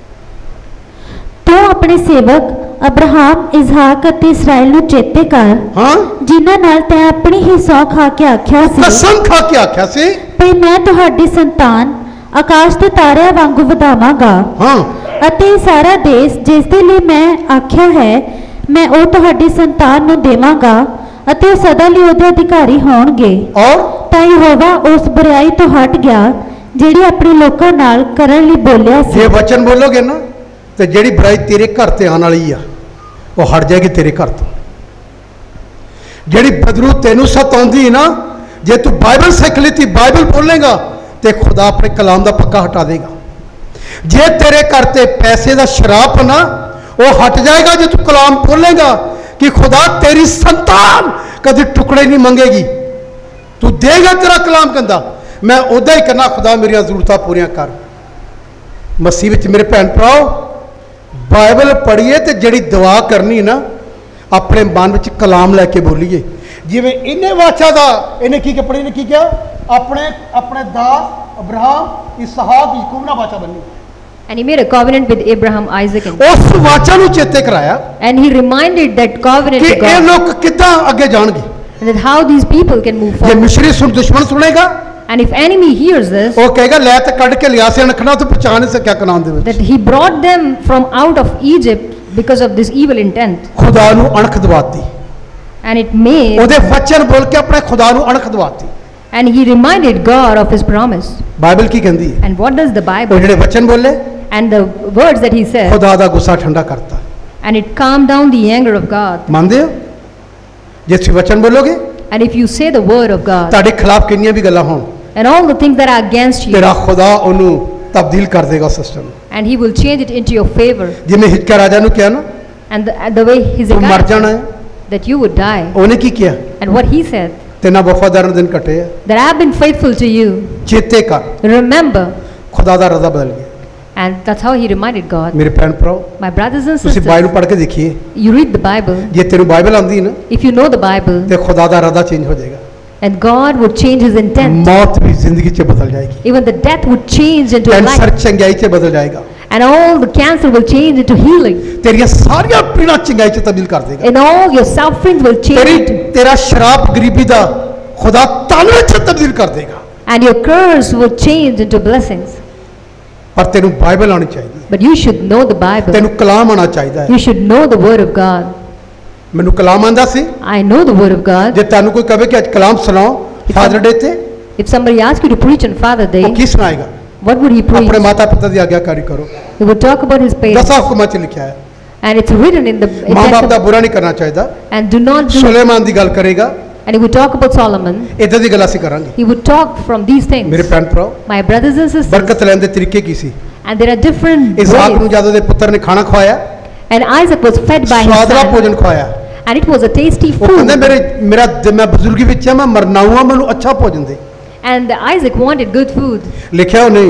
तू अपने सेवक अब्राहम, इसहाक अते इसराइल नूं चेते कर, हाँ जिन्हां नाल तैं अपनी ही सौं खा के आख्या सी, कसम खा के आख्या सी भई मैं तुहाडी संतान आकाश दे तारिਆਂ वांगू ਵਧਾਵਾਂਗਾ, हाँ ਅਤੇ सारा देश जिस दे ਲਈ मैं आख्या है मैं ਉਹ ਤੁਹਾਡੀ संतान ਨੂੰ ਦੇਵਾਂਗਾ ਅਤੇ ਉਹ ਸਦਾ ਲਈ ਉਹਦੇ ਅਧਿਕਾਰੀ ਹੋਣਗੇ। और ਤਾਂ ਯਹੋਵਾ ਉਸ ਬੁਰਾਈ ਤੋਂ ਹਟ ਗਿਆ ਜਿਹੜੀ ਆਪਣੇ ਲੋਕਾਂ ਨਾਲ ਕਰਨ ਲਈ ਬੋਲਿਆ ਸੀ। ਜੇ ਵਚਨ ਬੋਲੋਗੇ ਨਾ ਤੇ ਜਿਹੜੀ ਬੁਰਾਈ ਤੇਰੇ ਘਰ ਤੇ ਆਉਣ ਵਾਲੀ ਆ ਉਹ ਹਟ ਜਾਏਗੀ ਤੇਰੇ ਘਰ ਤੋਂ। ਜਿਹੜੀ ਬਦਰੂ ਤੈਨੂੰ ਸਤਾਉਂਦੀ ਹੈ ਨਾ, ਜੇ ਤੂੰ ਬਾਈਬਲ ਸਿੱਖ ਲਈ, ਬਾਈਬਲ ਬੋਲੇਗਾ ਤੇ ਖੁਦਾ ਆਪਣੇ ਕਲਾਮ ਦਾ ਪੱਕਾ ਹਟਾ ਦੇਗਾ। ਜੇ ਤੇਰੇ ਘਰ ਤੇ ਪੈਸੇ ਦਾ ਸ਼ਰਾਪ ਨਾ ਉਹ ਹਟ ਜਾਏਗਾ ਜੇ ਤੂੰ ਕਲਾਮ ਬੋਲੇਗਾ ਕਿ ਖੁਦਾ ਤੇਰੀ ਸੰਤਾਨ ਕਦੇ ਟੁਕੜੇ ਨਹੀਂ ਮੰਗੇਗੀ, ਤੂੰ ਦੇਗਾ। ਤੇਰਾ ਕਲਾਮ ਕਹਿੰਦਾ ਮੈਂ ਉਦਾਂ ਹੀ ਕਰਨਾ, ਖੁਦਾ ਮੇਰੀਆਂ ਜ਼ਰੂਰਤਾਂ ਪੂਰੀਆਂ ਕਰ। ਮਸੀਹ ਵਿੱਚ ਮੇਰੇ ਭੈਣ ਭਰਾਓ, ਬਾਈਬਲ ਪੜ੍ਹੀਏ ਤੇ ਜਿਹੜੀ ਦੁਆ ਕਰਨੀ ਨਾ ਆਪਣੇ ਮਨ ਵਿੱਚ ਕਲਾਮ ਲੈ ਕੇ ਬੋਲੀਏ। ਜਿਵੇਂ ਇਹਨੇ ਵਾਚਾ ਦਾ ਇਹਨੇ ਕੀ ਕੱਪੜੇ ਨੇ ਕੀ ਕਿਹਾ, ਆਪਣੇ ਆਪਣੇ ਦਾਸ ਅਬਰਾਹਮ ਇਸਹਾਕ ਯਾਕੂਬ ਨਾਲ ਵਾਚਾ ਬੰਨੀ। And he made a covenant with Abraham, Isaac, and ਉਸ ਵਾਚਾ ਨੂੰ ਚੇਤੇ ਕਰਾਇਆ and he reminded that covenant ਕਿ to ਇਹ God, ਲੋਕ ਕਿੱਦਾਂ ਅੱਗੇ ਜਾਣਗੇ। and that how these people can move ਜੇ forward. ਮਿਸਰੀ ਸੁਣ ਦੁਸ਼ਮਣ ਸੁਣੇਗਾ And if enemy hears this, ਉਹ ਕਹੇਗਾ ਲੈ ਤੇ ਕੱਢ ਕੇ ਲਿਆ ਸੀ ਅਣਖਣਾ ਤੋਂ ਪਛਾਣ ਨਹੀਂ ਸਕਿਆ ਕਨਾਨ ਦੇ ਵਿੱਚ। that he brought them from out of Egypt because of this evil intent, ਖੁਦਾ ਨੂੰ ਅਣਖ ਦਵਾਤੀ, and it made, ਉਹਦੇ ਵਚਨ ਬੋਲ ਕੇ ਆਪਣੇ ਖੁਦਾ ਨੂੰ ਅਣਖ ਦਵਾਤੀ। and he reminded God of his promise. Bible ਕੀ ਕਹਿੰਦੀ ਹੈ? And what does the ਉਹ Bible, ਜਿਹੜੇ ਵਚਨ ਬੋਲੇ and the words that he said, ਖੁਦਾ ਦਾ ਗੁੱਸਾ ਠੰਡਾ ਕਰਤਾ। and it calmed down the anger of God. ਮੰਨਦੇ ਹੋ? ਜੇ ਤੁਸੀਂ ਵਚਨ ਬੋਲੋਗੇ And if you say the word of God, ਤੁਹਾਡੇ ਖਿਲਾਫ ਕਿੰਨੀਆਂ ਵੀ ਗੱਲਾਂ ਹੋਣ, and all the things that are against you, ਤੇਰਾ ਖੁਦਾ ਉਹਨੂੰ ਤਬਦੀਲ ਕਰ ਦੇਗਾ ਸਿਸਟਮ ਨੂੰ। and he will change it into your favor. ਜਿਵੇਂ ਹਿਜਕਿਯਾ ਰਾਜਾ ਨੂੰ ਕਿਹਾ ਨਾ And the, and the way ਤੂੰ ਮਰ Hezekiah, ਜਾਣਾ ਹੈ, that you would die, ਉਹਨੇ ਕੀ ਕਿਹਾ? and what he said, ਤੇਨਾਂ ਵਫਾਦਾਰਾਂ ਦਿਨ ਕੱਟੇ ਆ, that I have been faithful to you, ਚੇਤੇ ਕਰ। remember. ਖੁਦਾ ਦਾ ਰਜ਼ਾ ਬਦਲ ਗਿਆ। And that's how he reminded God. ਮੇਰੇ ਭੈਣ ਭਰਾਓ, My brothers and ਤੁਸੀਂ ਬਾਈਬਲ sisters, ਪੜ੍ਹ ਕੇ ਦੇਖੀਏ, you read the Bible. ਜੇ ਤੈਨੂੰ ਬਾਈਬਲ ਆਉਂਦੀ ਨਾ If you know the Bible, ਤੇ ਖੁਦਾ ਦਾ ਰਜ਼ਾ ਚੇਂਜ ਹੋ ਜਾਏਗਾ। and God would change his intent, ਮੌਤ ਵੀ ਜ਼ਿੰਦਗੀ 'ਚ ਬਦਲ ਜਾਏਗੀ, even the death would change into cancer life, ਚੰਗਿਆਈ 'ਚ ਬਦਲ ਜਾਏਗਾ, and all the cancer will change into healing, ਤੇਰੀਆਂ ਸਾਰੀਆਂ ਪੀੜਾਂ ਚੰਗਿਆਈ 'ਚ ਤਬਦੀਲ ਕਰ ਦੇਗਾ। and all your sufferings will change ਤੇਰੀ into, ਤੇਰਾ ਸ਼ਰਾਪ ਗਰੀਬੀ ਦਾ ਖੁਦਾ ਤਾਲਵੇ 'ਚ ਤਬਦੀਲ ਕਰ ਦੇਗਾ। and your curse will change into blessings. ਪਰ ਤੈਨੂੰ ਬਾਈਬਲ ਆਉਣੀ ਚਾਹੀਦੀ, But you should know the Bible. ਤੈਨੂੰ ਕਲਾਮ ਆਉਣਾ ਚਾਹੀਦਾ ਹੈ। You should know the word of God. ਮੈਨੂੰ ਕਲਾਮ ਆਂਦਾ ਸੀ, I know the word of God. ਜੇ ਤੁਹਾਨੂੰ ਕੋਈ ਕਹੇ ਕਿ ਅੱਜ ਕਲਾਮ ਸੁਣਾਓ ਫਾਦਰ ਡੇ ਤੇ, If somebody asks you to preach on Father Day, ਉਹ ਕੀ ਸੁਣਾਏਗਾ? what would he preach? ਆਪਣੇ ਮਾਤਾ ਪਿਤਾ ਦੀ ਆਗਿਆਕਾਰੀ ਕਰੋ। He would talk about his parents, ਦਸਾਂ ਹੁਕਮਾਂ 'ਚ ਲਿਖਿਆ ਹੈ, and it's written in the in ਮਾਂ ਬਾਪ that ਦਾ the- ਬੁਰਾ ਨਹੀਂ ਕਰਨਾ ਚਾਹੀਦਾ। and do not do. Suleman ਦੀ ਗੱਲ ਕਰੇਗਾ, And he would talk about Solomon. ਇਦਾਂ ਦੀ ਗੱਲਾਂ ਅਸੀਂ ਕਰਾਂਗੇ। He would talk from these things. ਮੇਰੇ ਭੈਣ ਭਰਾਓ, My brothers and sisters, ਬਰਕਤ ਲੈਣ ਦੇ ਤਰੀਕੇ ਕੀ ਸੀ? and there are different ਇਸਹਾਕ ਨੂੰ ways. ਜਦੋਂ ਦੇ ਪੁੱਤਰ ਨੇ ਖਾਣਾ ਖਵਾਇਆ, And Isaac was fed by his ਸਵਾਦਲਾ son, ਭੋਜਨ ਖਵਾਇਆ, and it was a tasty ਉਹ ਕਹਿੰਦੇ food. ਮੇਰੇ ਮੇਰਾ ਮੈਂ ਬਜ਼ੁਰਗੀ ਵਿੱਚ ਆ, ਮੈਂ ਮਰਨਾਊ ਆ, ਮੈਨੂੰ ਅੱਛਾ ਭੋਜਨ ਦੇ। And Isaac wanted good food. ਲਿਖਿਆ ਉਹਨੇ,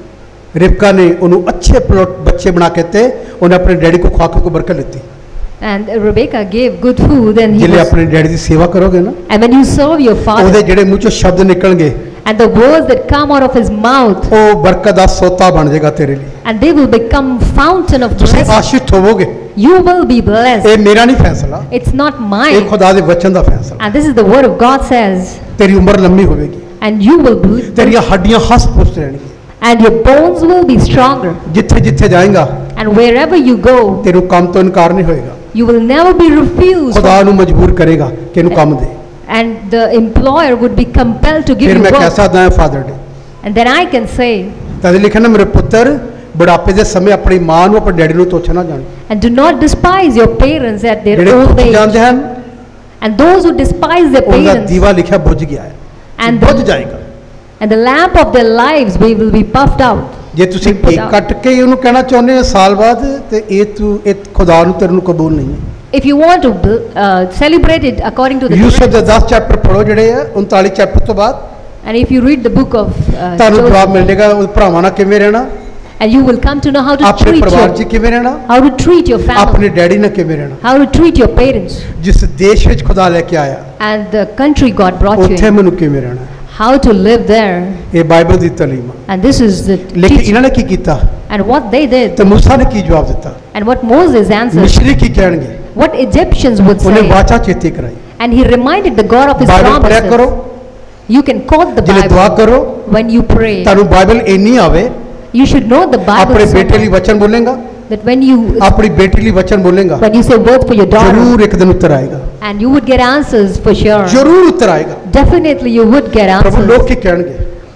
ਰਿਬਕਾ ਨੇ ਉਹਨੂੰ ਅੱਛੇ ਪਲੋਟ ਬੱਚੇ ਬਣਾ ਕੇ ਤੇ ਉਹਨੇ ਆਪਣੇ ਡੈਡੀ ਕੋ ਖਵਾ ਕੇ ਕੋ ਬਰਕਤ ਲਿੱਤੀ। And Rebecca gave good food, and he ਜਿਹੜੇ was, ਆਪਣੇ ਡੈਡੀ ਦੀ ਸੇਵਾ ਕਰੋਗੇ ਨਾ, and when you serve your ਉਹਦੇ father, ਜਿਹੜੇ ਮੂੰਹ ਚੋਂ ਸ਼ਬਦ ਨਿਕਲਣਗੇ and the words that come out of his mouth, ਉਹ ਬਰਕਤ ਦਾ ਸੋਤਾ ਬਣ ਜਾਏਗਾ ਤੇਰੇ ਲਈ। and they will become fountain of ਤੁਸੀਂ blessing. ਆਸ਼ੀਤ ਹੋਵੋਗੇ। You will be blessed. ਇਹ ਮੇਰਾ ਨਹੀਂ ਫੈਸਲਾ, It's not ਇਹ mine. ਖੁਦਾ ਦੇ ਵਚਨ ਦਾ ਫੈਸਲਾ। And this is the word of God says, ਤੇਰੀ ਉਮਰ ਲੰਮੀ ਹੋਵੇਗੀ, and you will be, ਤੇਰੀਆਂ ਹੱਡੀਆਂ ਹਸਤ ਪੁਸ਼ਤ ਰਹਿਣਗੀਆਂ, and your bones will be stronger. ਜਿੱਥੇ ਜਿੱਥੇ ਜਾਏਗਾ And wherever you go, ਤੈਨੂੰ ਕੰਮ ਤੋਂ ਇਨਕਾਰ ਨਹੀਂ ਹੋਏਗਾ। you will never be refused. ਖੁਦਾ ਨੂੰ ਮਜਬੂਰ ਕਰੇਗਾ ਕਿ ਇਹਨੂੰ ਕੰਮ ਦੇ। And the employer would be compelled to give ਫਿਰ you ਮੈਂ ਕਹਿ work. ਸਕਦਾ ਹਾਂ father day, And then I can say, ਤਦ ਲਿਖਿਆ ਨਾ ਮੇਰੇ ਪੁੱਤਰ ਬੁਢਾਪੇ ਦੇ ਸਮੇਂ ਆਪਣੀ ਮਾਂ ਨੂੰ ਆਪਣੇ ਡੈਡੀ ਨੂੰ ਤੋਛ ਨਾ ਜਾਣ। and do not despise your parents at their ਜਿਹੜੇ old ਤੁੱਛ age. ਜਾਂਦੇ ਹਨ And those who despise their ਉਹਦਾ parents, ਦੀਵਾ ਲਿਖਿਆ ਬੁਝ ਗਿਆ ਹੈ, and ਬੁਝ the, ਜਾਏਗਾ। and the lamp of their lives will will be puffed out. ਜੇ ਤੁਸੀਂ Put ਕੇਕ out. ਕੱਟ ਕੇ ਹੀ ਉਹਨੂੰ ਕਹਿਣਾ ਚਾਹੁੰਦੇ ਹੋ ਸਾਲ ਬਾਅਦ, ਤੇ ਇਹ ਤੂੰ ਇਹ ਖੁਦਾ ਨੂੰ ਤੇਰੇ ਨੂੰ ਕਬੂਲ ਨਹੀਂ ਹੈ। If you want to uh, celebrate it according to the Yusuf tradition, ਦੇ ਦਸ ਚੈਪਟਰ ਪੜੋ ਜਿਹੜੇ ਆ, ਉਨਤਾਲੀ ਚੈਪਟਰ ਤੋਂ ਬਾਅਦ and if you read the book of uh, ਤੁਹਾਨੂੰ ਜਵਾਬ Joseph, ਮਿਲ ਜਾਏਗਾ ਉਹ ਭਰਾਵਾਂ ਨਾਲ ਕਿਵੇਂ ਰਹਿਣਾ, and you will come to know how to ਆਪਣੇ treat ਪਰਿਵਾਰ 'ਚ your, ਕਿਵੇਂ ਰਹਿਣਾ, how to treat your family, ਆਪਣੇ ਡੈਡੀ ਨਾਲ ਕਿਵੇਂ ਰਹਿਣਾ। how to treat your parents, ਜਿਸ ਦੇਸ਼ ਵਿੱਚ ਖੁਦਾ ਲੈ ਕੇ ਆਇਆ and the country God brought you ਉੱਥੇ in, ਮੈਨੂੰ ਕਿਵੇਂ ਰਹਿਣਾ, how to live there. ਇਹ ਬਾਈਬਲ ਦੀ ਤਾਲੀਮ ਆ। And this is the ਲੇਕਿਨ teaching. ਇਹਨਾਂ ਨੇ ਕੀ ਕੀਤਾ And what they did, ਤੇ ਮੂਸਾ ਨੇ ਕੀ ਜਵਾਬ ਦਿੱਤਾ, and what Moses answered, ਮਿਸਰੀ ਕੀ ਕਹਿਣਗੇ, what Egyptians would ਉਹਨੇ say. ਵਾਚਾ ਚੇਤੇ ਕਰਾਈ। And he reminded the God of his Bible ਪੜਿਆ ਕਰੋ, promises. You can quote the ਜਿਹੜੇ ਦੁਆ Bible ਕਰੋ, when you pray. ਤੁਹਾਨੂੰ ਬਾਈਬਲ ਇੰਨੀ ਆਵੇ, You should know the Bible ਆਪਣੇ so ਬੇਟੇ ਲਈ much ਵਚਨ ਬੋਲੇਗਾ, that when you ਆਪਣੀ ਬੇਟੀ ਲਈ ਵਚਨ ਬੋਲੇਗਾ, when you say words for your daughter, ਜ਼ਰੂਰ ਇੱਕ ਦਿਨ ਉੱਤਰ ਆਏਗਾ, and you would get answers for sure. ਜ਼ਰੂਰ ਉੱਤਰ ਆਏਗਾ। Definitely you would get ਪ੍ਰਭੂ ਲੋਕ answers. ਕੀ ਕਹਿਣਗੇ,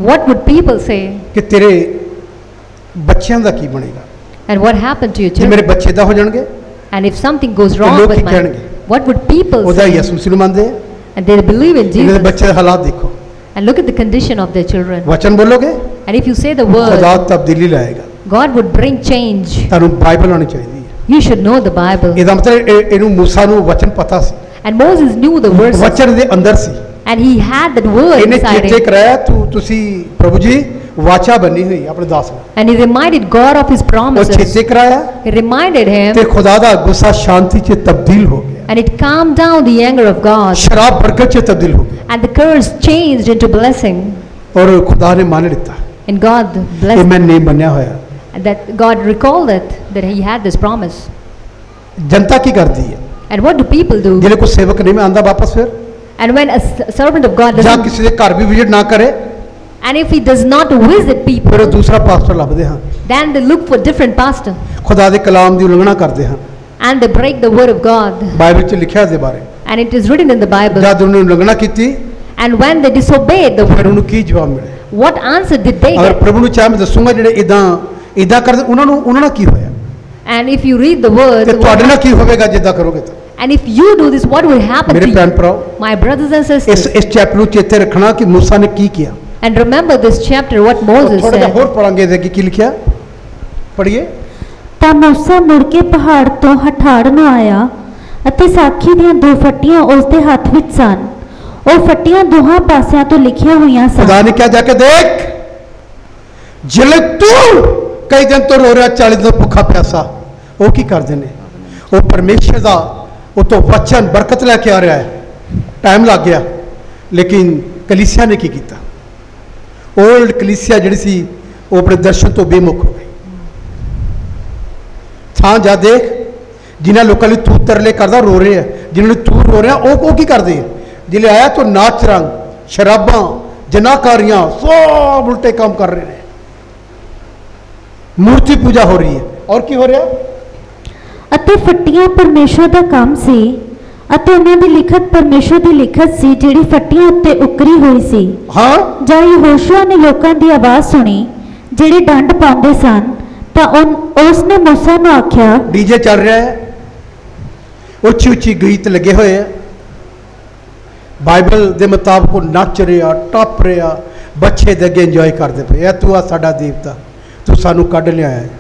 What would people say? कि तेरे बच्चों का की बनेगा, And what happened to your जे मेरे children? बच्चे दा हो जाणगे And if something goes तो wrong लोग with की my, कहणगे? what would people ਉਹਦਾ say? ਯਿਸੂ ਮਸੀਹ ਨੂੰ ਮੰਨਦੇ ਆ, And they believe in ਇਹਨਾਂ ਦੇ Jesus. ਬੱਚੇ ਦੇ ਹਾਲਾਤ ਦੇਖੋ, And look at the condition of their children. ਵਚਨ ਬੋਲੋਗੇ And if you say the ਖੁਦਾ word, ਤਬਦੀਲੀ ਲਾਏਗਾ। God would bring change. ਤੁਹਾਨੂੰ ਬਾਈਬਲ ਆਉਣੀ ਚਾਹੀਦੀ ਹੈ। You should know the Bible. ਇਹਦਾ ਮਤਲਬ ਇਹ- ਇਹਨੂੰ ਮੂਸਾ ਨੂੰ ਵਚਨ ਪਤਾ ਸੀ, And Moses knew the verses. ਵਚਨ ਦੇ ਅੰਦਰ ਸੀ, And he had that word ਇਹਨੇ inside ਚੇਤੇ him. ਕਰਾਇਆ ਤੂੰ ਤੁਸੀਂ ਪ੍ਰਭੂ ਜੀ ਵਾਚਾ ਬਣੀ ਹੋਈ ਆਪਣੇ ਦਾਸ ਨੂੰ, And he reminded God of his ਉਹ promises. ਚੇਤੇ ਕਰਾਇਆ He reminded him. ਤੇ ਖੁਦਾ ਦਾ ਗੁੱਸਾ ਸ਼ਾਂਤੀ 'ਚ ਤਬਦੀਲ ਹੋ ਗਿਆ, And it calmed down the anger of God. ਸ਼ਰਾਬ ਬਰਕਤ 'ਚ ਤਬਦੀਲ ਹੋ ਗਿਆ, And the curse changed into blessing. ਔਰ ਖੁਦਾ ਨੇ ਮੰਨ ਲਿੱਤਾ And God ਇਹ blessed. ਮੈਂ ਨਹੀਂ ਮੰਨਿਆ ਹੋਇਆ। And that God recalled it, that he had this promise. ਜਨਤਾ ਕੀ ਕਰਦੀ ਹੈ, And what do people do? ਜਿਹੜੇ ਕੋਈ ਸੇਵਕ ਨਹੀਂ ਮੈਂ ਆਂਦਾ ਵਾਪਸ ਫਿਰ, And when a s- servant of God ਜਾਂ doesn't, ਕਿਸੇ ਦੇ ਘਰ ਵੀ ਵਿਜ਼ਿਟ ਨਾ ਕਰੇ, and if he does not visit ਫਿਰ ਉਹ people, ਦੂਸਰਾ ਪਾਸਟਰ ਲੱਭਦੇ ਹਨ, then they look for different pastor. ਖੁਦਾ ਦੇ ਕਲਾਮ ਦੀ ਉਲੰਘਣਾ ਕਰਦੇ ਹਨ। And they break the word of God. Bible 'ਚ ਲਿਖਿਆ ਇਸ ਦੇ ਬਾਰੇ, And it is written in the Bible. ਜਦ ਉਹਨੇ ਉਲੰਘਣਾ ਕੀਤੀ And when they disobeyed the ਫਿਰ word, ਉਹਨੂੰ ਕੀ ਜਵਾਬ ਮਿਲੇ? what answer did they ਅਗਰ get? ਪ੍ਰਭੂ ਨੂੰ ਚਾਹ ਮੈਂ ਦੱਸੂਗਾ ਜਿਹੜੇ ਇਦਾਂ ਇਦਾਂ ਕਰਦੇ ਉਹਨਾਂ ਨੂੰ ਉਹਨਾਂ ਨਾਲ ਕੀ ਹੋਇਆ, And if you read the word, ਤੇ what ਤੁਹਾਡੇ ਨਾਲ hap- ਕੀ ਹੋਵੇਗਾ ਜਿੱਦਾਂ ਕਰੋਗੇ ਤਾਂ। and if you do this, what will happen ਮੇਰੇ to ਭੈਣ you? ਭਰਾਓ, My brothers and ਇਸ sisters. ਇਸ ਚੈਪਟਰ ਨੂੰ ਚੇਤੇ ਰੱਖਣਾ ਕਿ ਮੂਸਾ ਨੇ ਕੀ ਕੀਤਾ। And remember this chapter, what Moses ਥੋੜਾ ਜਿਹਾ ਹੋਰ said. ਪੜਾਂਗੇ ਇਹਦੇ ਕੀ ਲਿਖਿਆ, ਪੜ੍ਹੀਏ। ਤਾਂ ਮੂਸਾ ਮੁੜ ਕੇ ਪਹਾੜ ਤੋਂ ਹਠਾੜ ਨੂੰ ਆਇਆ ਅਤੇ ਸਾਖੀ ਦੀਆਂ ਦੋ ਫੱਟੀਆਂ ਉਸ ਦੇ ਹੱਥ ਵਿੱਚ ਸਨ। ਉਹ ਫੱਟੀਆਂ ਦੋਹਾਂ ਪਾਸਿਆਂ ਤੋਂ ਲਿਖੀਆਂ ਹੋਈਆਂ ਸਨ। ਖੁਦਾ ਨੇ ਕਿਹਾ ਜਾ ਕੇ ਦੇਖ, ਜਿਹੜੇ ਤੂੰ ਕਈ ਦਿਨ ਤੋਂ ਰੋ ਰਿਹਾ, ਚਾਲੀ ਦਿਨ ਤੋਂ ਭੁੱਖਾ ਪਿਆਸਾ, ਉਹ ਕੀ ਕਰਦੇ ਨੇ? ਉਹ ਪਰਮੇਸ਼ਰ ਦਾ ਉਹ ਤੋਂ ਵਚਨ ਬਰਕਤ ਲੈ ਕੇ ਆ ਰਿਹਾ ਹੈ। ਟਾਈਮ ਲੱਗ ਗਿਆ, ਲੇਕਿਨ ਕਲੀਸਿਆ ਨੇ ਕੀ ਕੀਤਾ? ਓਲਡ ਕਲੀਸਿਆ ਜਿਹੜੀ ਸੀ ਉਹ ਆਪਣੇ ਦਰਸ਼ਨ ਤੋਂ ਬੇਮੁਖ ਹੋ ਗਈ। ਥਾਂ ਜਾ ਦੇਖ, ਜਿਨ੍ਹਾਂ ਲੋਕਾਂ ਲਈ ਤੂੰ ਤਰਲੇ ਕਰਦਾ ਰੋ ਰਹੇ ਆ, ਜਿਨ੍ਹਾਂ ਨੂੰ ਤੂੰ ਰੋ ਰਿਹਾ ਉਹ ਉਹ ਕੀ ਕਰਦੇ ਆ? ਜਿਲੇ ਆਇਆ ਤਾਂ ਨਾਚ ਰੰਗ, ਸ਼ਰਾਬਾਂ, ਜਨਾਕਾਰੀਆਂ, ਸਭ ਉਲਟੇ ਕੰਮ ਕਰ ਰਹੇ ਨੇ। ਮੂਰਤੀ ਪੂਜਾ ਹੋ ਰਹੀ ਹੈ, ਔਰ ਕੀ ਹੋ ਰਿਹਾ? ਅਤੇ ਫੱਟੀਆਂ ਪਰਮੇਸ਼ਰ ਦਾ ਕੰਮ ਸੀ ਅਤੇ ਉਹਨਾਂ ਦੀ ਲਿਖਤ ਪਰਮੇਸ਼ਰ ਦੀ ਲਿਖਤ ਸੀ ਜਿਹੜੀ ਫੱਟੀਆਂ ਉੱਤੇ ਉਕਰੀ ਹੋਈ ਸੀ। ਹਾਂ, ਜਦ ਯਹੋਸ਼ੂਆ ਨੇ ਲੋਕਾਂ ਦੀ ਆਵਾਜ਼ ਸੁਣੀ ਜਿਹੜੇ ਡੰਡ ਪਾਉਂਦੇ ਸਨ ਤਾਂ ਉਸ ਨੇ ਮੂਸਾ ਨੂੰ ਆਖਿਆ, ਡੀਜੇ ਚੱਲ ਰਿਹਾ ਹੈ, ਉੱਚੀ ਉੱਚੀ ਗੀਤ ਲੱਗੇ ਹੋਏ ਆ, ਬਾਈਬਲ ਦੇ ਮੁਤਾਬਕ ਉਹ ਨੱਚ ਰਿਹਾ, ਟੱਪ ਰਿਹਾ, ਬੱਚੇ ਦੇ ਅੱਗੇ ਇੰਜੋਏ ਕਰਦੇ ਪਏ। ਇਹ ਤੂੰ ਆ ਸਾਡਾ ਦੇਵਤਾ, ਤੂੰ ਸਾਨੂੰ ਕੱਢ ਲਿਆਇਆ ਹੈ।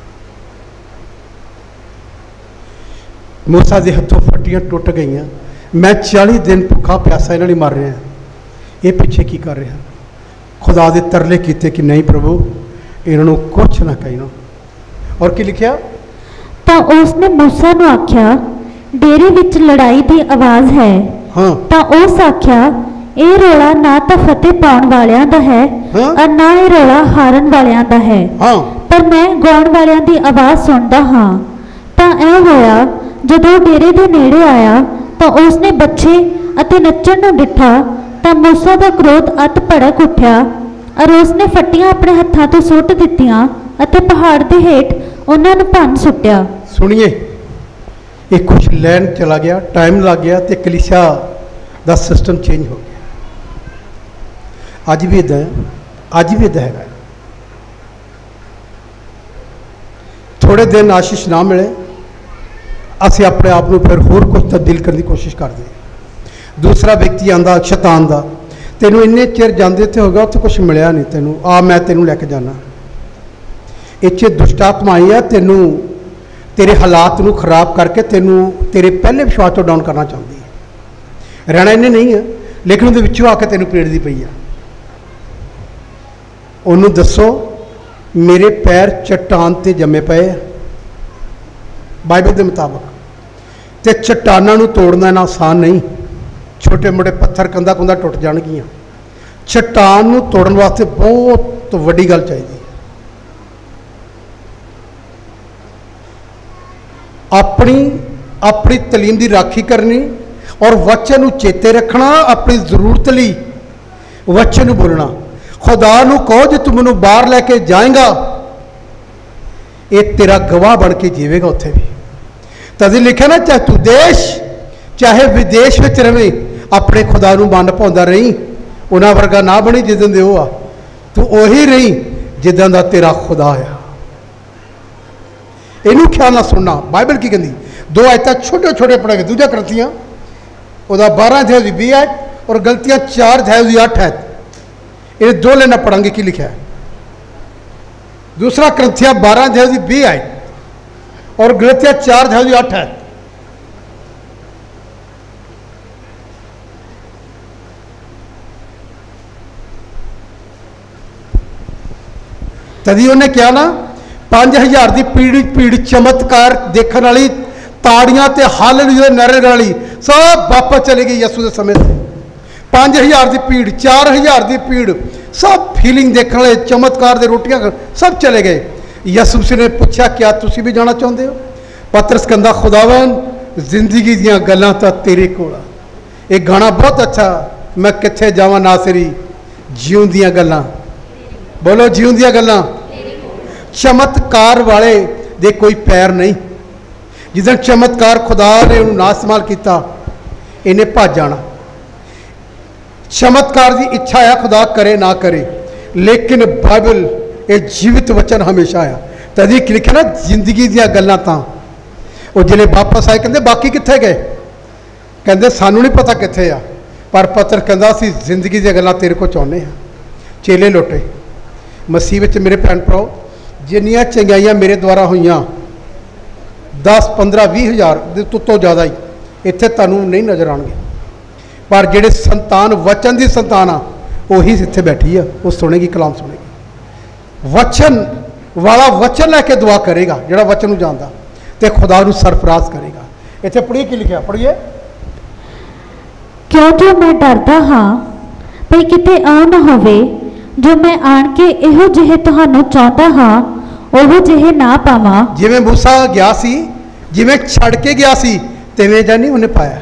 ਮੂਸਾ ਦੇ ਹੱਥੋਂ ਫੱਟੀਆਂ ਟੁੱਟ ਗਈਆਂ। ਮੈਂ ਚਾਲੀ ਦਿਨ ਭੁੱਖਾ ਪਿਆਸਾ ਇਹਨਾਂ ਲਈ ਮਰ ਰਿਹਾ, ਇਹ ਪਿੱਛੇ ਕੀ ਕਰ ਰਿਹਾ? ਖੁਦਾ ਦੇ ਤਰਲੇ ਕੀਤੇ ਕਿ ਨਹੀਂ ਪ੍ਰਭੂ ਇਹਨਾਂ ਨੂੰ ਕੁਛ ਨਾ ਕਹਿਣਾ। ਔਰ ਕੀ ਲਿਖਿਆ? ਤਾਂ ਉਸ ਨੇ ਮੂਸਾ ਨੂੰ ਆਖਿਆ, ਡੇਰੇ ਵਿੱਚ ਲੜਾਈ ਦੀ ਆਵਾਜ਼ ਹੈ। ਹਾਂ, ਤਾਂ ਉਸ ਆਖਿਆ, ਇਹ ਰੌਲਾ ਨਾ ਤਾਂ ਫਤਿਹ ਪਾਉਣ ਵਾਲਿਆਂ ਦਾ ਹੈ ਹਾਂ। ਔਰ ਨਾ ਇਹ ਰੌਲਾ ਹਾਰਨ ਵਾਲਿਆਂ ਦਾ ਹੈ, ਹਾਂ, ਪਰ ਮੈਂ ਗਾਉਣ ਵਾਲਿਆਂ ਦੀ ਆਵਾਜ਼ ਸੁਣਦਾ ਹਾਂ। ਤਾਂ ਇਹ ਹੋਇਆ ਜਦੋਂ ਉਹ ਡੇਰੇ ਦੇ ਨੇੜੇ ਆਇਆ ਤਾਂ ਉਸ ਨੇ ਬੱਚੇ ਅਤੇ ਨੱਚਣ ਨੂੰ ਡਿੱਠਾ ਤਾਂ ਮੂਸਾ ਦਾ ਕ੍ਰੋਧ ਅਤ ਭੜਕ ਉੱਠਿਆ ਔਰ ਉਸ ਨੇ ਫੱਟੀਆਂ ਆਪਣੇ ਹੱਥਾਂ ਤੋਂ ਸੁੱਟ ਦਿੱਤੀਆਂ ਅਤੇ ਪਹਾੜ ਦੇ ਹੇਠ ਉਹਨਾਂ ਨੂੰ ਭੰਨ ਸੁੱਟਿਆ। ਸੁਣੀਏ, ਇਹ ਕੁਛ ਲੈਣ ਚਲਾ ਗਿਆ, ਟਾਈਮ ਲੱਗ ਗਿਆ ਤੇ ਕਲੀਸਿਆ ਦਾ ਸਿਸਟਮ ਚੇਂਜ ਹੋ ਗਿਆ। ਅੱਜ ਵੀ ਇੱਦਾਂ ਹੈ, ਅੱਜ ਵੀ ਇੱਦਾਂ ਹੈਗਾ। ਥੋੜੇ ਦਿਨ ਆਸ਼ੀਸ਼ ਨਾ ਮਿਲੇ, ਅਸੀਂ ਆਪਣੇ ਆਪ ਨੂੰ ਫਿਰ ਹੋਰ ਕੁਝ ਤਬਦੀਲ ਕਰਨ ਦੀ ਕੋਸ਼ਿਸ਼ ਕਰਦੇ ਹਾਂ। ਦੂਸਰਾ ਵਿਅਕਤੀ ਆਂਦਾ ਸ਼ੈਤਾਨ ਦਾ, ਤੈਨੂੰ ਇੰਨੇ ਚਿਰ ਜਾਂਦੇ ਉੱਥੇ ਹੋ ਗਿਆ, ਉੱਥੇ ਕੁਝ ਮਿਲਿਆ ਨਹੀਂ ਤੈਨੂੰ, ਆ ਮੈਂ ਤੈਨੂੰ ਲੈ ਕੇ ਜਾਣਾ। ਇੱਥੇ ਦੁਸ਼ਟ ਆਤਮਾ ਆਈ ਆ, ਤੈਨੂੰ ਤੇਰੇ ਹਾਲਾਤ ਨੂੰ ਖਰਾਬ ਕਰਕੇ ਤੈਨੂੰ ਤੇਰੇ ਪਹਿਲੇ ਵਿਸ਼ਵਾਸ ਤੋਂ ਡਾਊਨ ਕਰਨਾ ਚਾਹੁੰਦੀ ਹੈ। ਰਹਿਣਾ ਇਹਨੇ ਨਹੀਂ ਹੈ, ਲੇਕਿਨ ਉਹਦੇ ਵਿੱਚੋਂ ਆ ਕੇ ਤੈਨੂੰ ਪੀੜਦੀ ਪਈ ਆ। ਉਹਨੂੰ ਦੱਸੋ ਮੇਰੇ ਪੈਰ ਚਟਾਨ ਤੇ ਜੰਮੇ ਪਏ ਆ ਬਾਈਬਲ ਦੇ ਮੁਤਾਬਕ, ਤੇ ਚਟਾਨਾਂ ਨੂੰ ਤੋੜਨਾ ਨਾ ਆਸਾਨ ਨਹੀਂ। ਛੋਟੇ ਮੋਟੇ ਪੱਥਰ ਕੰਧਾ ਕੁੰਦਾ ਟੁੱਟ ਜਾਣਗੀਆਂ। ਚਟਾਨ ਨੂੰ ਤੋੜਨ ਵਾਸਤੇ ਬਹੁਤ ਵੱਡੀ ਗੱਲ ਚਾਹੀਦੀ ਹੈ। ਆਪਣੀ ਆਪਣੀ ਤਾਲੀਮ ਦੀ ਰਾਖੀ ਕਰਨੀ ਔਰ ਵਚਨ ਨੂੰ ਚੇਤੇ ਰੱਖਣਾ, ਆਪਣੀ ਜ਼ਰੂਰਤ ਲਈ ਵਚਨ ਨੂੰ ਬੋਲਣਾ। ਖੁਦਾ ਨੂੰ ਕਹੋ ਜੇ ਤੂੰ ਮੈਨੂੰ ਬਾਹਰ ਲੈ ਕੇ ਜਾਏਗਾ, ਇਹ ਤੇਰਾ ਗਵਾਹ ਬਣ ਕੇ ਜੀਵੇਗਾ ਉੱਥੇ ਵੀ। ਤਦ ਲਿਖਿਆ ਨਾ, ਚਾਹੇ ਤੂੰ ਦੇਸ਼ ਚਾਹੇ ਵਿਦੇਸ਼ ਵਿੱਚ ਰਵੇਂ, ਆਪਣੇ ਖੁਦਾ ਨੂੰ ਮਨ ਭਾਉਂਦਾ ਰਹੀ। ਉਹਨਾਂ ਵਰਗਾ ਨਾ ਬਣੀ ਜਿਸ ਦਿਨ ਦੇ ਉਹ ਆ तू ਉਹੀ रही जिदा दा तेरा खुदा आ। इनू ख्याल ना सुनना। बाइबल की कहती दो आयत छोटे छोटे पढ़ेंगे। दूजा करंथियां वह बारह अध्याय की बीस आयत और गलतियां चार अध्याय की अठ आयत, ये दो लेना पढ़ांगे की लिखा है। दूसरा करंथियां बारह अध्याय की बीस आयत और गलतियां चार अध्याय की अठ आयत। तभी उन्हें क्या ना पांच हज़ार की पीड़ पीड़ चमत्कार देखने वाली ताड़ियां ते हालेलुया नारे वाली सब वापस चली गई यसू के समय से। पांच हज़ार की भीड़, चार हज़ार की भीड़, सब फीलिंग देखने वाले चमत्कार दे रोटियां सब चले गए। यसू ने पूछा क्या तुसी भी जाना चाहते हो? पतरस कहंदा खुदावन जिंदगी दियां गल्लां तां तेरे कोल आ। एक गाना बहुत अच्छा, मैं कित्थे जावां नासरी जीवन दियां गल्लां। बोलो जीवन दियां गल्लां। चमत्कार वाले दे कोई पैर नहीं। जिस चमत्कार खुदा ने उन्होंने ना इस्तेमाल किया इन्हें भज जाना। चमत्कार की इच्छा है खुदा करे ना करे, लेकिन बाइबल ये जीवित वचन हमेशा आया। तभी लिखा ना जिंदगी दियां गल्लां तां वो जिले वापस आए कहते बाकी कित्थे गए? कहते सानू नहीं पता कित्थे आ, पर पत्र कहता असीं जिंदगी दियां गल्लां तेरे को चाहुंदे हां। चेले लोटे मसीह विच मेरे भैन भराओ, जिन्नियां चंगाइयां मेरे द्वारा हुईयां दस पंद्रह भी हज़ार तो तो ज़्यादा ही इत्थे तुहानूं नहीं नज़र आउणगे, पर जिहड़े संतान वचन की संतान आ उही इत्थे बैठी आ, वो सुनेगी कलाम सुनेगी। वचन वाला वचन लैके दुआ करेगा जिहड़ा वचन नूं जानदा ते खुदा नूं सरफराज करेगा। इत्थे पढ़िए की लिखिआ, पढ़िए क्यों जो मैं डरदा हाँ भई किते आ ना होवे जो मैं आण के इहो जिहे तुहानूं चाहुंदा हाँ ओहो जिहे ना पावां। जिवें मूसा गया सी, जिवें छड़ के गया सी तिवें जां नहीं उन्हें पाया,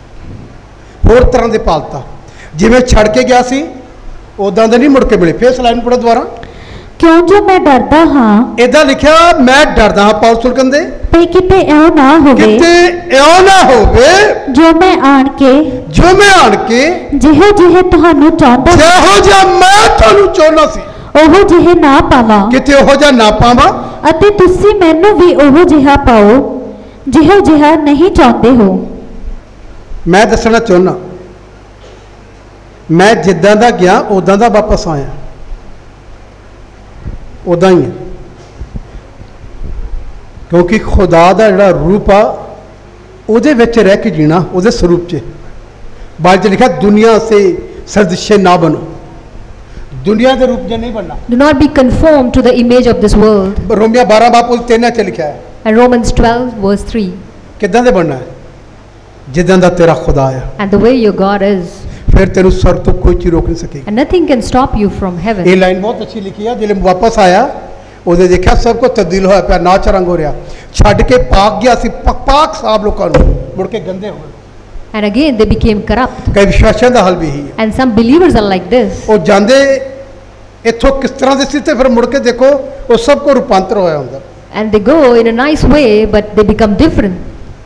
होर तरह दे पालता। जिवें छड़ के गया सी उदां दे नहीं मुड़ के मिले। फिर सलाइन पढ़ो दोबारा। क्यों जो मैं डरदा हाँ, इदा लिखिआ मैं डरदा हाँ पौलुस कहंदे भई किते इहो ना होवे किते इहो ना होवे जो मैं आण के जो मैं आण के जिहो जिहे तुहानूं चाहुंदा ਜਿਹੋ ਜਿਹਾ मैं ਤੁਹਾਨੂੰ ਚਾਹੁੰਦਾ ਸੀ ओहो जिहे ना पावां, किते ਉਹੋ ਜਿਹਾ ਨਾ ਪਾਵਾਂ ਅਤੇ ਤੁਸੀਂ ਮੈਨੂੰ ਵੀ ओहो जिहा पाओ जिहो जिहा नहीं चाहुंदे हो। मैं दसना चाहुंदा मैं जिद्दां दा गया उदां दा वापस आया, उदां ही है। क्योंकि खुदा दा जिहड़ा रूप आ उहदे विच रह के जीना, उहदे स्वरूप च। बाइबल च लिखा दुनिया से सदृश्य ना बनो, दुनिया के रूप च नहीं बनना। Do not be conformed to the image of this world. रोमिया बारह बाप तीन च लिखा है। And Romans twelve verse three. किदां दे बनना है? जिदां दा तेरा खुदा है। And the way your God is. फिर तेरू स्वर्ग तो कोई चीज रोक नहीं सकेगी। And nothing can stop you from heaven. ये लाइन बहुत अच्छी लिखी है। जिले वापस आया ਉਹਦੇ देखा सब कुछ तब्दील होया पिया, नाच रंग हो रहा, छड़ के पाक गया सी पाक साहब लोगों को मुड़ के गंदे हो गए। And again they became corrupt. कई विश्वासियों का हाल भी ही है। And some believers are like this. वो जांदे इत्थों किस तरह दे सी ते फिर मुड़ के देखो वो सब को रूपांतर होया हुंदा। And they go in a nice way but they become different.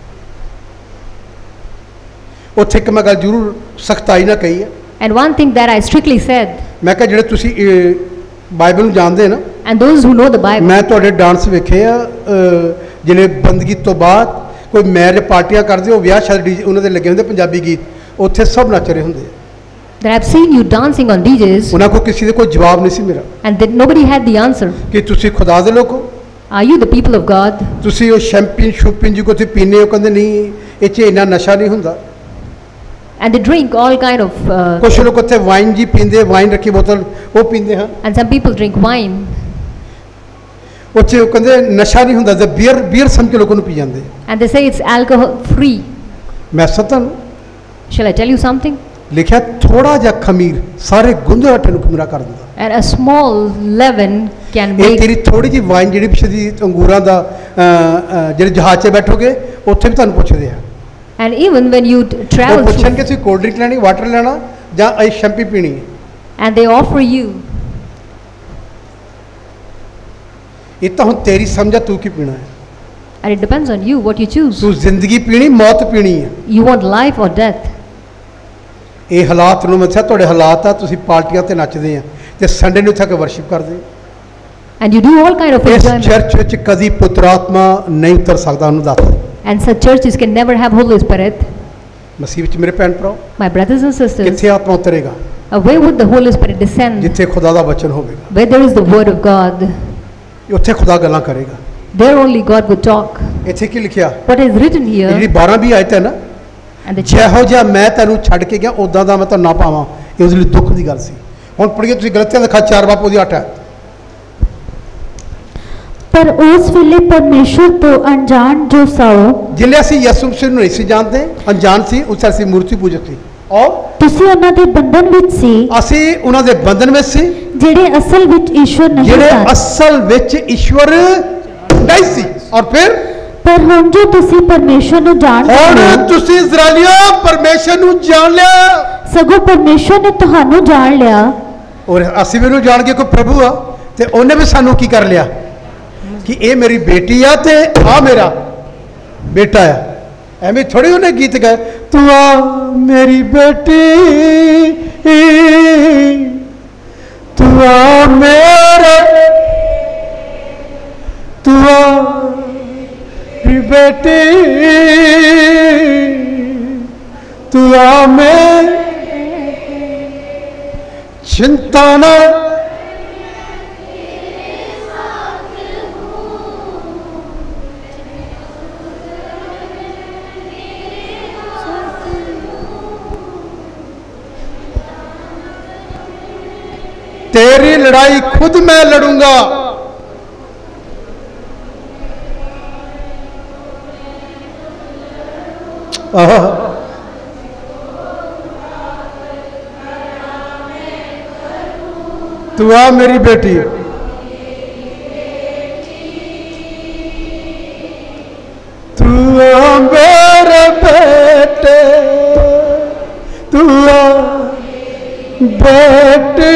उत्थे एक मैं गल जरूर सख्ताई ना कही है। And one thing that I strictly said, मैं कहा जिहड़े तुसी बाइबल नूं जानदे ना, and those who know the Bible, मैं तुहाडे डांस वेखे आ जिहड़े बंदगी तो बाद कोई मैरिज पार्टियां करदे हो विआह शादी उन्हां दे लगे हुंदे पंजाबी गीत, उत्थे सब नच रहे हुंदे। that I've seen you dancing on D Js, उन्हां को किसी दे कोई जवाब नहीं सी मेरा and that nobody had the answer. कि तुसी खुदा दे लोग हो, Are you the people of God? तुसी वो शैंपिन शूपिन जी को तुसी पीने हो, कहंदे नहीं इह च इन्ना नशा नहीं हुंदा। And they drink all kind of uh, कुछ लोग उत्थे वाइन जी पींदे, वाइन रखी बोतल वो पींदे हैं। and some people drink wine, उत्थे कहंदे नशा नहीं हुंदा, ते बीयर बीयर समझ के लोगों नूं पी जांदे। and they say it's alcohol free. मैं सतन Shall I tell you something? लिखिआ थोड़ा जिहा खमीर सारे गुंदे आटे नूं खमीरा कर दिंदा। And a small leaven can ये make. तेरी थोड़ी जी वाइन जिहड़ी पिछे दी अंगूरां दा जिहड़े जहाज 'च बैठोगे उत्थे भी तुहानूं पुछदे आ। And even when you t- वो travel पुछण through, कि तुसीं कोल्ड ड्रिंक लैणी, वाटर लेना जां आई शैंपी पीनी है। and they offer you, ये तो हुण तेरी समझ आ तू की पीना है। and it depends on you what you choose. तू जिंदगी पीनी मौत पीनी है। You want life or death. ये हालात नूं मैं दस्सिआ तुहाडे हालात आ, तुसीं पार्टियां ते नੱਚਦੇ आ, ਤੇ ਸੰਡੇ ਨੂੰ ਉੱਥੇ ਆ ਕੇ ਵਰਸ਼ਿਪ ਕਰਦੇ। And you do all kind of ਇਸ enjoyment. ਚਰਚ ਵਿੱਚ ਕਦੀ ਪੁੱਤਰ ਆਤਮਾ ਨਹੀਂ ਉਤਰ ਸਕਦਾ, ਉਹਨੂੰ ਦੱਸ। And such churches can never have Holy Spirit. ਮਸੀਹ ਵਿੱਚ ਮੇਰੇ ਭੈਣ ਭਰਾ, My brothers and sisters, ਕਿੱਥੇ ਆਤਮਾ ਉਤਰੇਗਾ? uh, where would the Holy Spirit descend? ਜਿੱਥੇ ਖੁਦਾ ਦਾ ਵਚਨ ਹੋਵੇਗਾ, Where there is the word of God, ਉੱਥੇ ਖੁਦਾ ਗੱਲਾਂ ਕਰੇਗਾ। there only God would talk. ਇੱਥੇ ਕੀ ਲਿਖਿਆ? What is written ਇਹ ਜਿਹੜੀ here, ਬਾਰਾਂ ਵੀ ਆਇਤ ਹੈ ਨਾ, and the ਜਿਹੋ ਜਿਹਾ ਮੈਂ ਤੈਨੂੰ ਛੱਡ ਕੇ ਗਿਆ ਉਦਾਂ ਦਾ ਮੈਂ ਤੁਹਾਨੂੰ ਨਾ ਪਾਵਾਂ, ਇਹ ਉਸ ਲਈ ਦੁੱਖ ਦੀ ਗੱਲ ਸੀ। ਹੁਣ ਪੜ੍ਹੀਏ ਤੁਸੀਂ ਗਲਤੀਆਂ ਲਿਖਾ ਚਾਰ ਬਾਪ ਉਹਦੀ ਅੱਠ ਹੈ। ਪਰ ਉਸ ਵੇਲੇ ਪਰਮੇਸ਼ਰ ਤੋਂ ਅਣਜਾਣ ਜੋ ਸਾਓ, ਜਿਲੇ ਅਸੀਂ ਯਿਸੂ ਮਸੀਹ ਨੂੰ ਨਹੀਂ ਸੀ ਜਾਣਦੇ, ਅਣਜਾਣ ਸੀ, ਉਸ ਅਸੀਂ ਮੂਰਤੀ ਪੂਜਕ ਸੀ, ਔਰ ਤੁਸੀਂ ਉਹਨਾਂ ਦੇ ਬੰਧਨ ਵਿੱਚ ਸੀ ਅਸੀਂ ਉਹਨਾਂ ਦੇ ਬੰਧਨ ਵਿੱਚ ਸੀ ਜਿਹੜੇ ਅਸਲ ਵਿੱਚ ਈਸ਼ਵਰ ਨਹੀਂ ਜਿਹੜੇ ਸਨ। ਅਸਲ ਵਿੱਚ ਈਸ਼ਵਰ ਨਹੀਂ ਸੀ। ਔਰ ਫਿਰ ਪਰ ਹੁਣ ਜੋ ਤੁਸੀਂ ਪਰਮੇਸ਼ਰ ਨੂੰ ਜਾਣਦੇ ਹੁਣ ਹੋ, ਤੁਸੀਂ ਇਜ਼ਰਾਈਲੀਓ ਪਰਮੇਸ਼ਰ ਨੂੰ ਜਾਣ ਲਿਆ, ਸਗੋਂ ਪਰਮੇਸ਼ਰ ਨੇ ਤੁਹਾਨੂੰ ਜਾਣ ਲਿਆ। ਔਰ ਅਸੀਂ ਵੀ ਉਹਨੂੰ ਜਾਣ ਕੇ ਕੋਈ ਪ੍ਰਭੂ ਆ, ਤੇ ਉਹਨੇ ਵੀ ਸਾਨੂੰ ਕੀ ਕਰ ਲਿਆ ਕਿ ਇਹ ਮੇਰੀ ਬੇਟੀ ਆ ਤੇ ਆ ਮੇਰਾ ਬੇਟਾ ਆ। ਐਵੇਂ ਥੋੜੀ ਉਹਨੇ ਗੀਤ ਗਾਏ, ਤੂੰ ਆ ਮੇਰੀ ਬੇਟੀ, ਤੂੰ ਆ ਮੇਰੇ, ਤੂੰ ਆ ਮੇਰੀ ਬੇਟੀ, ਤੂੰ ਆ ਮੇਰੀ, चिंता न तेरी लड़ाई खुद मैं लड़ूंगा। आहा, तू आ मेरी बेटी, तू आ मेरे बेटे, तू आ बेटी,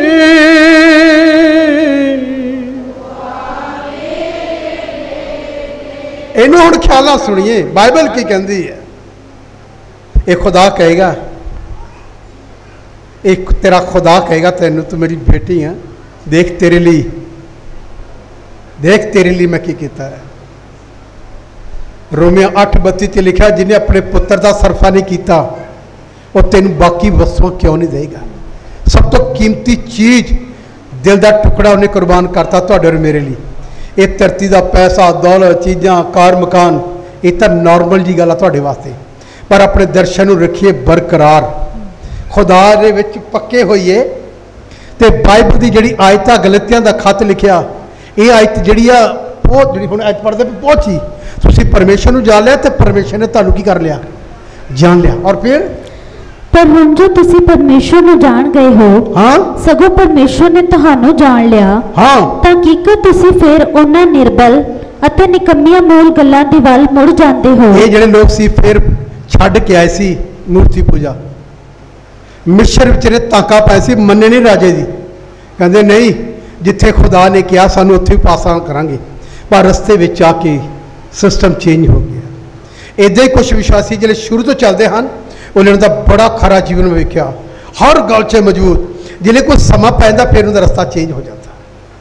इन्हू हुण ख्याल नाल सुनिए बाइबल की कहती है। ये खुदा कहेगा, एक तेरा खुदा कहेगा तेन, तू मेरी बेटी है, देख तेरे लिए, देख तेरे लिए मैं की किया है। रोमिया अठ बत्ती ते लिखा, जिन्हें अपने पुत्र का सरफा नहीं किया वो तेन बाकी वस्तुआं क्यों नहीं देगा। सब तो कीमती चीज दिल का टुकड़ा उन्हें कुर्बान करता तुहाडे और मेरे लिए। ये धरती का पैसा दौलत चीज़ां कार मकान ये तो नॉर्मल जी गल है तुहाडे वास्ते, पर अपने दर्शन रखिए बरकरार, खुदा दे विच पक्के होइए। ते बाइबल की जिहड़ी आयत गलतियां का खत लिखिया, ये आयत जिहड़ी आ बहुत जिहड़ी हुण आयत पढ़दे पहुंची, तुसीं परमेश्वर नूं जान लिया ते परमेश्वर ने तुहानूं की कर लिया, जान लिया। और फिर पर हुण जो तुसीं परमेश्वर नूं जान गए हो, हाँ सगों परमेश्वर ने तुहानूं जान लिया, हाँ तां कीकर तुसीं फिर उन्हां निर्बल अते निकम्मीਆਂ मूल गल्लां ਦੇ ਵੱਲ ਮੁੜ ਜਾਂਦੇ ਹੋ। ये जिहड़े लोग सी फिर छड्ड के आए सी मूर्ति पूजा, मिस्र विच ने ताका पाए सी, मन्ने नहीं राजे दी, कहते नहीं जिथे खुदा ने कहा सानू उत्थे ही पास करांगे, पर रस्ते विच आके सिस्टम चेंज हो गया। इदां ही कुछ विश्वासी जिहड़े शुरू तो चलते हैं उन्होंने तो बड़ा खरा जीवन वेख्या, हर गल च मजबूत, जिले कोई समा पैंदा फिर उनका रस्ता चेंज हो जाता।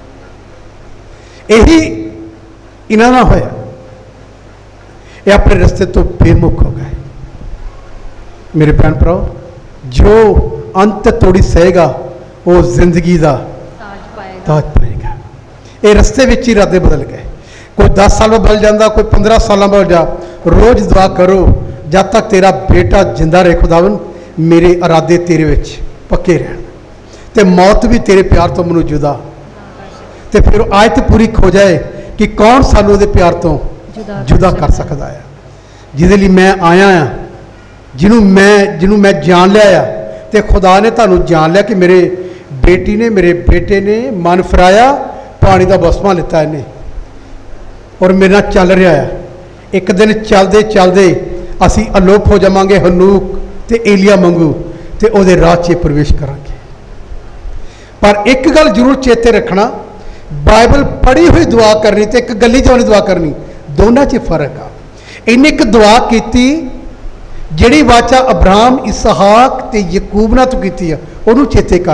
यही इन्हां नाल होया, ये अपने रस्ते तो बेमुख हो गए। मेरे भैन भराओ, जो अंत तोड़ी सहेगा वो जिंदगी का ताज पाएगा। ये रस्ते विच ही इरादे बदल गए, कोई दस साल में बदल जाता, कोई पंद्रह साल में बदल जा। रोज दुआ करो जब तक तेरा बेटा जिंदा रहे, खुदावन मेरे इरादे तेरे विच पक्के रहन, ते मौत भी तेरे प्यार तो मैनूं जुदा। तो फिर आयत पूरी हो जाए कि कौन सानू उहदे प्यार तो जुदा जुदा कर सकता है, जिहदे लई मैं आया हाँ, जिन्हों मैं जिन्हों मैं जान लिया, तो खुदा ने तुहानूं जान लिया कि मेरे बेटी ने मेरे बेटे ने मन फिराया, पानी का बसमा लिता इन्हें और मेरे नाल चल रहा है। एक दिन चलते चलते असी अलोप हो जावांगे हनूक ते एलिया मंगू, ते उहदे राह च प्रवेश करांगे। पर एक गल जरूर चेते रखना, बाइबल पढ़ी हुई दुआ करनी तो एक गली जाने दुआ करनी, दोनों च फर्क आ। इन्हें एक दुआ की जिहड़ी वाचा अब्राहम इसहाक ते यकूब नाल तू कीती है, उहनूं चेते कर,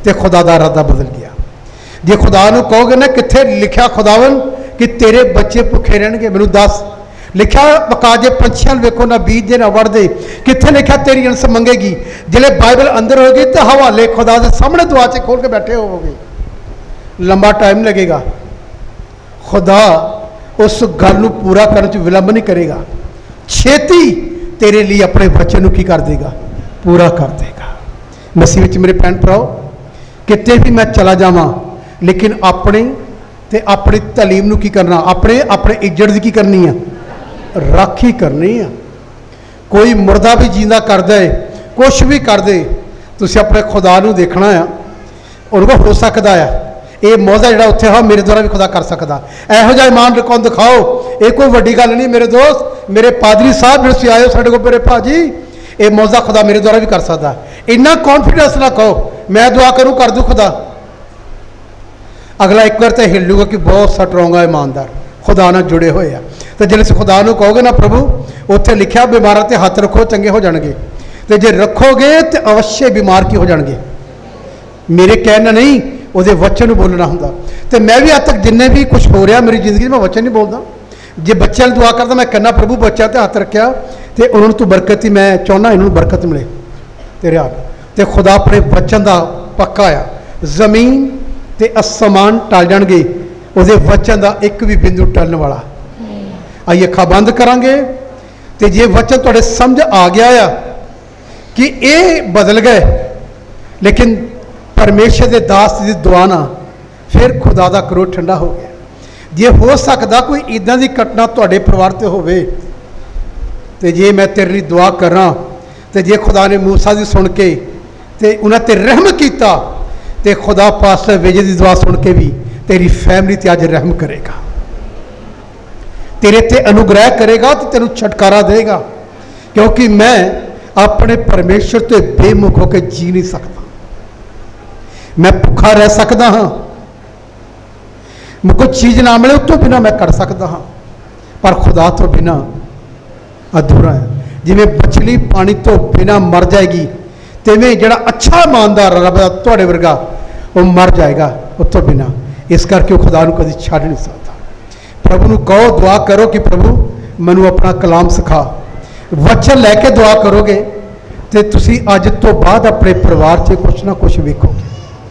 तो खुदा का इरादा बदल गया। जे खुदा नूं कहोगे ना कित्थे लिखा खुदावन कि तेरे बच्चे भुखे रहणगे, मैनूं दस लिखा पका जे पंछियां वेखो ना बीजदे ना वढ़दे, कित्थे लिखा तेरी अंस मंगेगी। जिले बाइबल अंदर होगी तो हवाले खुदा के सामने दुआ च खोल के बैठे होवोगे, लंबा टाइम लगेगा। खुदा उस गल नूं पूरा करने च विलंब नहीं करेगा, छेती तेरे लिए अपने वचन नूं की कर देगा, पूरा कर देगा। मसीह विच मेरे भैन भराओ, किते भी मैं चला जावां लेकिन अपने ते अपनी तलीम नूं की करना, अपने अपने इज्जत की की करनी है, राखी करनी है। कोई मुर्दा भी जींदा कर दे, कुछ भी कर दे, तुसीं अपने खुदा नूं देखना है, उनको हो सकता है ये मौजा जिहड़ा उत्थे हा मेरे द्वारा भी खुदा कर सकता। इहो जिहा ईमान रखो दिखाओ, ये कोई वड्डी गल नहीं मेरे दोस्त, मेरे पादरी साहब जिस आए हो साडे कोल, मेरे भाजी ये मौजा खुदा मेरे द्वारा भी कर सकता। इन्ना कॉन्फिडेंस ना कहो मैं दुआ करूँ कर दूँ खुदा, अगला एक बार तो हिल जूगा कि बहुत स्ट्रोंग है ईमानदार खुदा नाल जुड़े हुए हैं। तो जिस खुदा नूं कहोगे ना प्रभु उत्थे लिखा बीमारां ते हथ रखो चंगे हो जाणगे, तो जे रखोगे तो अवश्य बीमार की हो जाणगे। मेरे कहना नहीं उहदे वचन नूं बोलना हुंदा। तो मैं भी अज तक जिन्ने भी कुछ हो रहा मेरी जिंदगी में वचन नहीं बोलता। जे बच्चों दुआ करता मैं कहना प्रभु बच्चों ते हथ रखा तो उन्होंने तू बरकत ही, मैं चाहना इन्होंने बरकत मिले तेरे हाथ। तो खुदा अपने वचन का पक्का आ, जमीन ते आसमान टल जाणगे, उहदे वचन का एक भी बिंदु टलने वाला। आइए अखां बंद करांगे, तो जे वचन तुहाडे समझ आ गया आ कि ये बदल गए, लेकिन परमेश्वर के दास की दुआ ना फिर खुदा का क्रोध ठंडा हो गया। जे हो सकता कोई इदां की घटना तुहाडे परिवार ते होवे, तो जे मैं तेरे लिए दुआ करा, तो जे खुदा ने मूसा की सुन के ते उन्हां ते रहम किया, तो खुदा पास्टर विजय की दुआ सुन के भी तेरी फैमिली ते अज रहम करेगा, तेरे ते अनुग्रह करेगा, तो तेनू छुटकारा देगा। क्योंकि मैं अपने परमेश्वर तो बेमुख होकर जी नहीं सकता। मैं भुखा रह सकता हाँ, मैं कोई चीज़ ना मिले उस तो बिना मैं कर सकता हाँ, पर खुदा तो बिना अधूरा है। जिमें मछली पानी तो बिना मर जाएगी, तिवें जिहड़ा अच्छा ईमानदार रब दा तुहाडे वर्गा वो मर जाएगा उस तो बिना। इस करके खुदा नूं कदी छड्ड नहीं सकता। प्रभु नूं कहो, दुआ करो कि प्रभु मैनू अपना कलाम सिखा। वचन लैके दुआ करोगे तो तुसी अज तो बाद अपने परिवार से कुछ ना कुछ वेखोगे।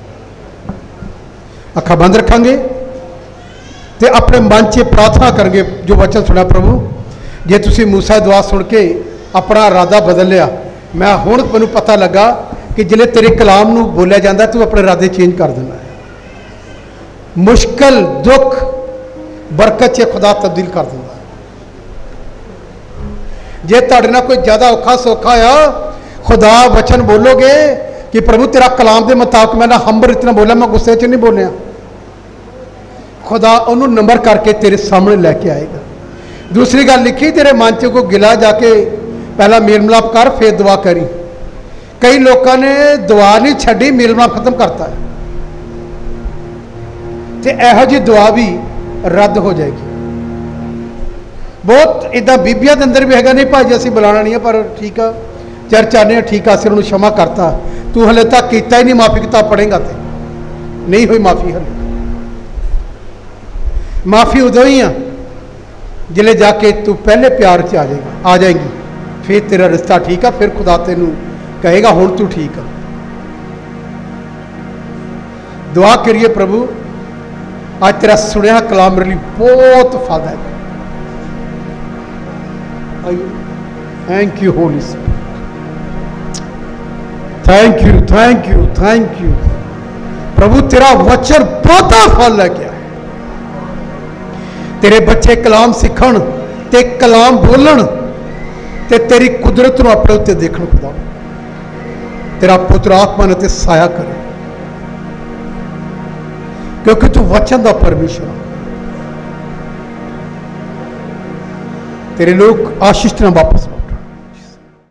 अखा बंद रखांगे तो अपने मन से प्रार्थना करेंगे जो वचन सुना। प्रभु जे तुसी मूसा दुआ सुन के अपना इरादा बदल लिया, मैं हुण मैनू पता लगा कि जिले तेरे कलाम नूं बोलिया जाता तू अपने इरादे चेंज कर देना है। मुश्किल दुख बरकत से खुदा तब्दील कर देता है। जे तुहाडे नाल कोई ज़्यादा औखा सौखा आ, खुदा वचन बोलोगे कि प्रभु तेरा कलाम के मुताबिक मैं ना हंबर इतना बोलिया, मैं गुस्से च नहीं बोलिया, खुदा उन्होंने नंबर करके तेरे सामने लैके आएगा। दूसरी गल लिखी, तेरे मन च कोई गिला जाके पहला मेल मिलाप कर फिर दुआ करी। कई लोगों ने दुआ नहीं छड़ी, मेल मिलाप खत्म करता है, तो यहो जी दुआ भी रद्द हो जाएगी। बहुत इदा बीबिया के अंदर भी है, नहीं भाजी असीं बुलाना नहीं है, पर ठीक है चर्च आने ठीक है, असीं उन्होंने क्षमा करता, तू हले तक किया ही नहीं, माफ़ी किताब पढ़ेगा तो नहीं हुई माफ़ी। हले माफ़ी उदों ही आ जिले जाके तू पहले प्यार च आ जाएगा आ जाएगी, फिर तेरा रिश्ता ठीक है, फिर खुदा तेनू कहेगा हुण तू ठीक है। दुआ करिए प्रभु आज तेरा सुनिया कलाम मेरे लिए बहुत फायदा है। Thank you Holy Spirit, thank you thank you thank you प्रभु, तेरा वचन बहुत फल है क्या। तेरे बच्चे कलाम सीखण ते कलाम बोलन ते तेरी कुदरत नूं अपने उत्ते देखण, खुदा तेरा पुत्र आत्मा ने ते साया करे, क्योंकि तू वचन दा परमेश्वर। तेरे लोग आशीष ना वापस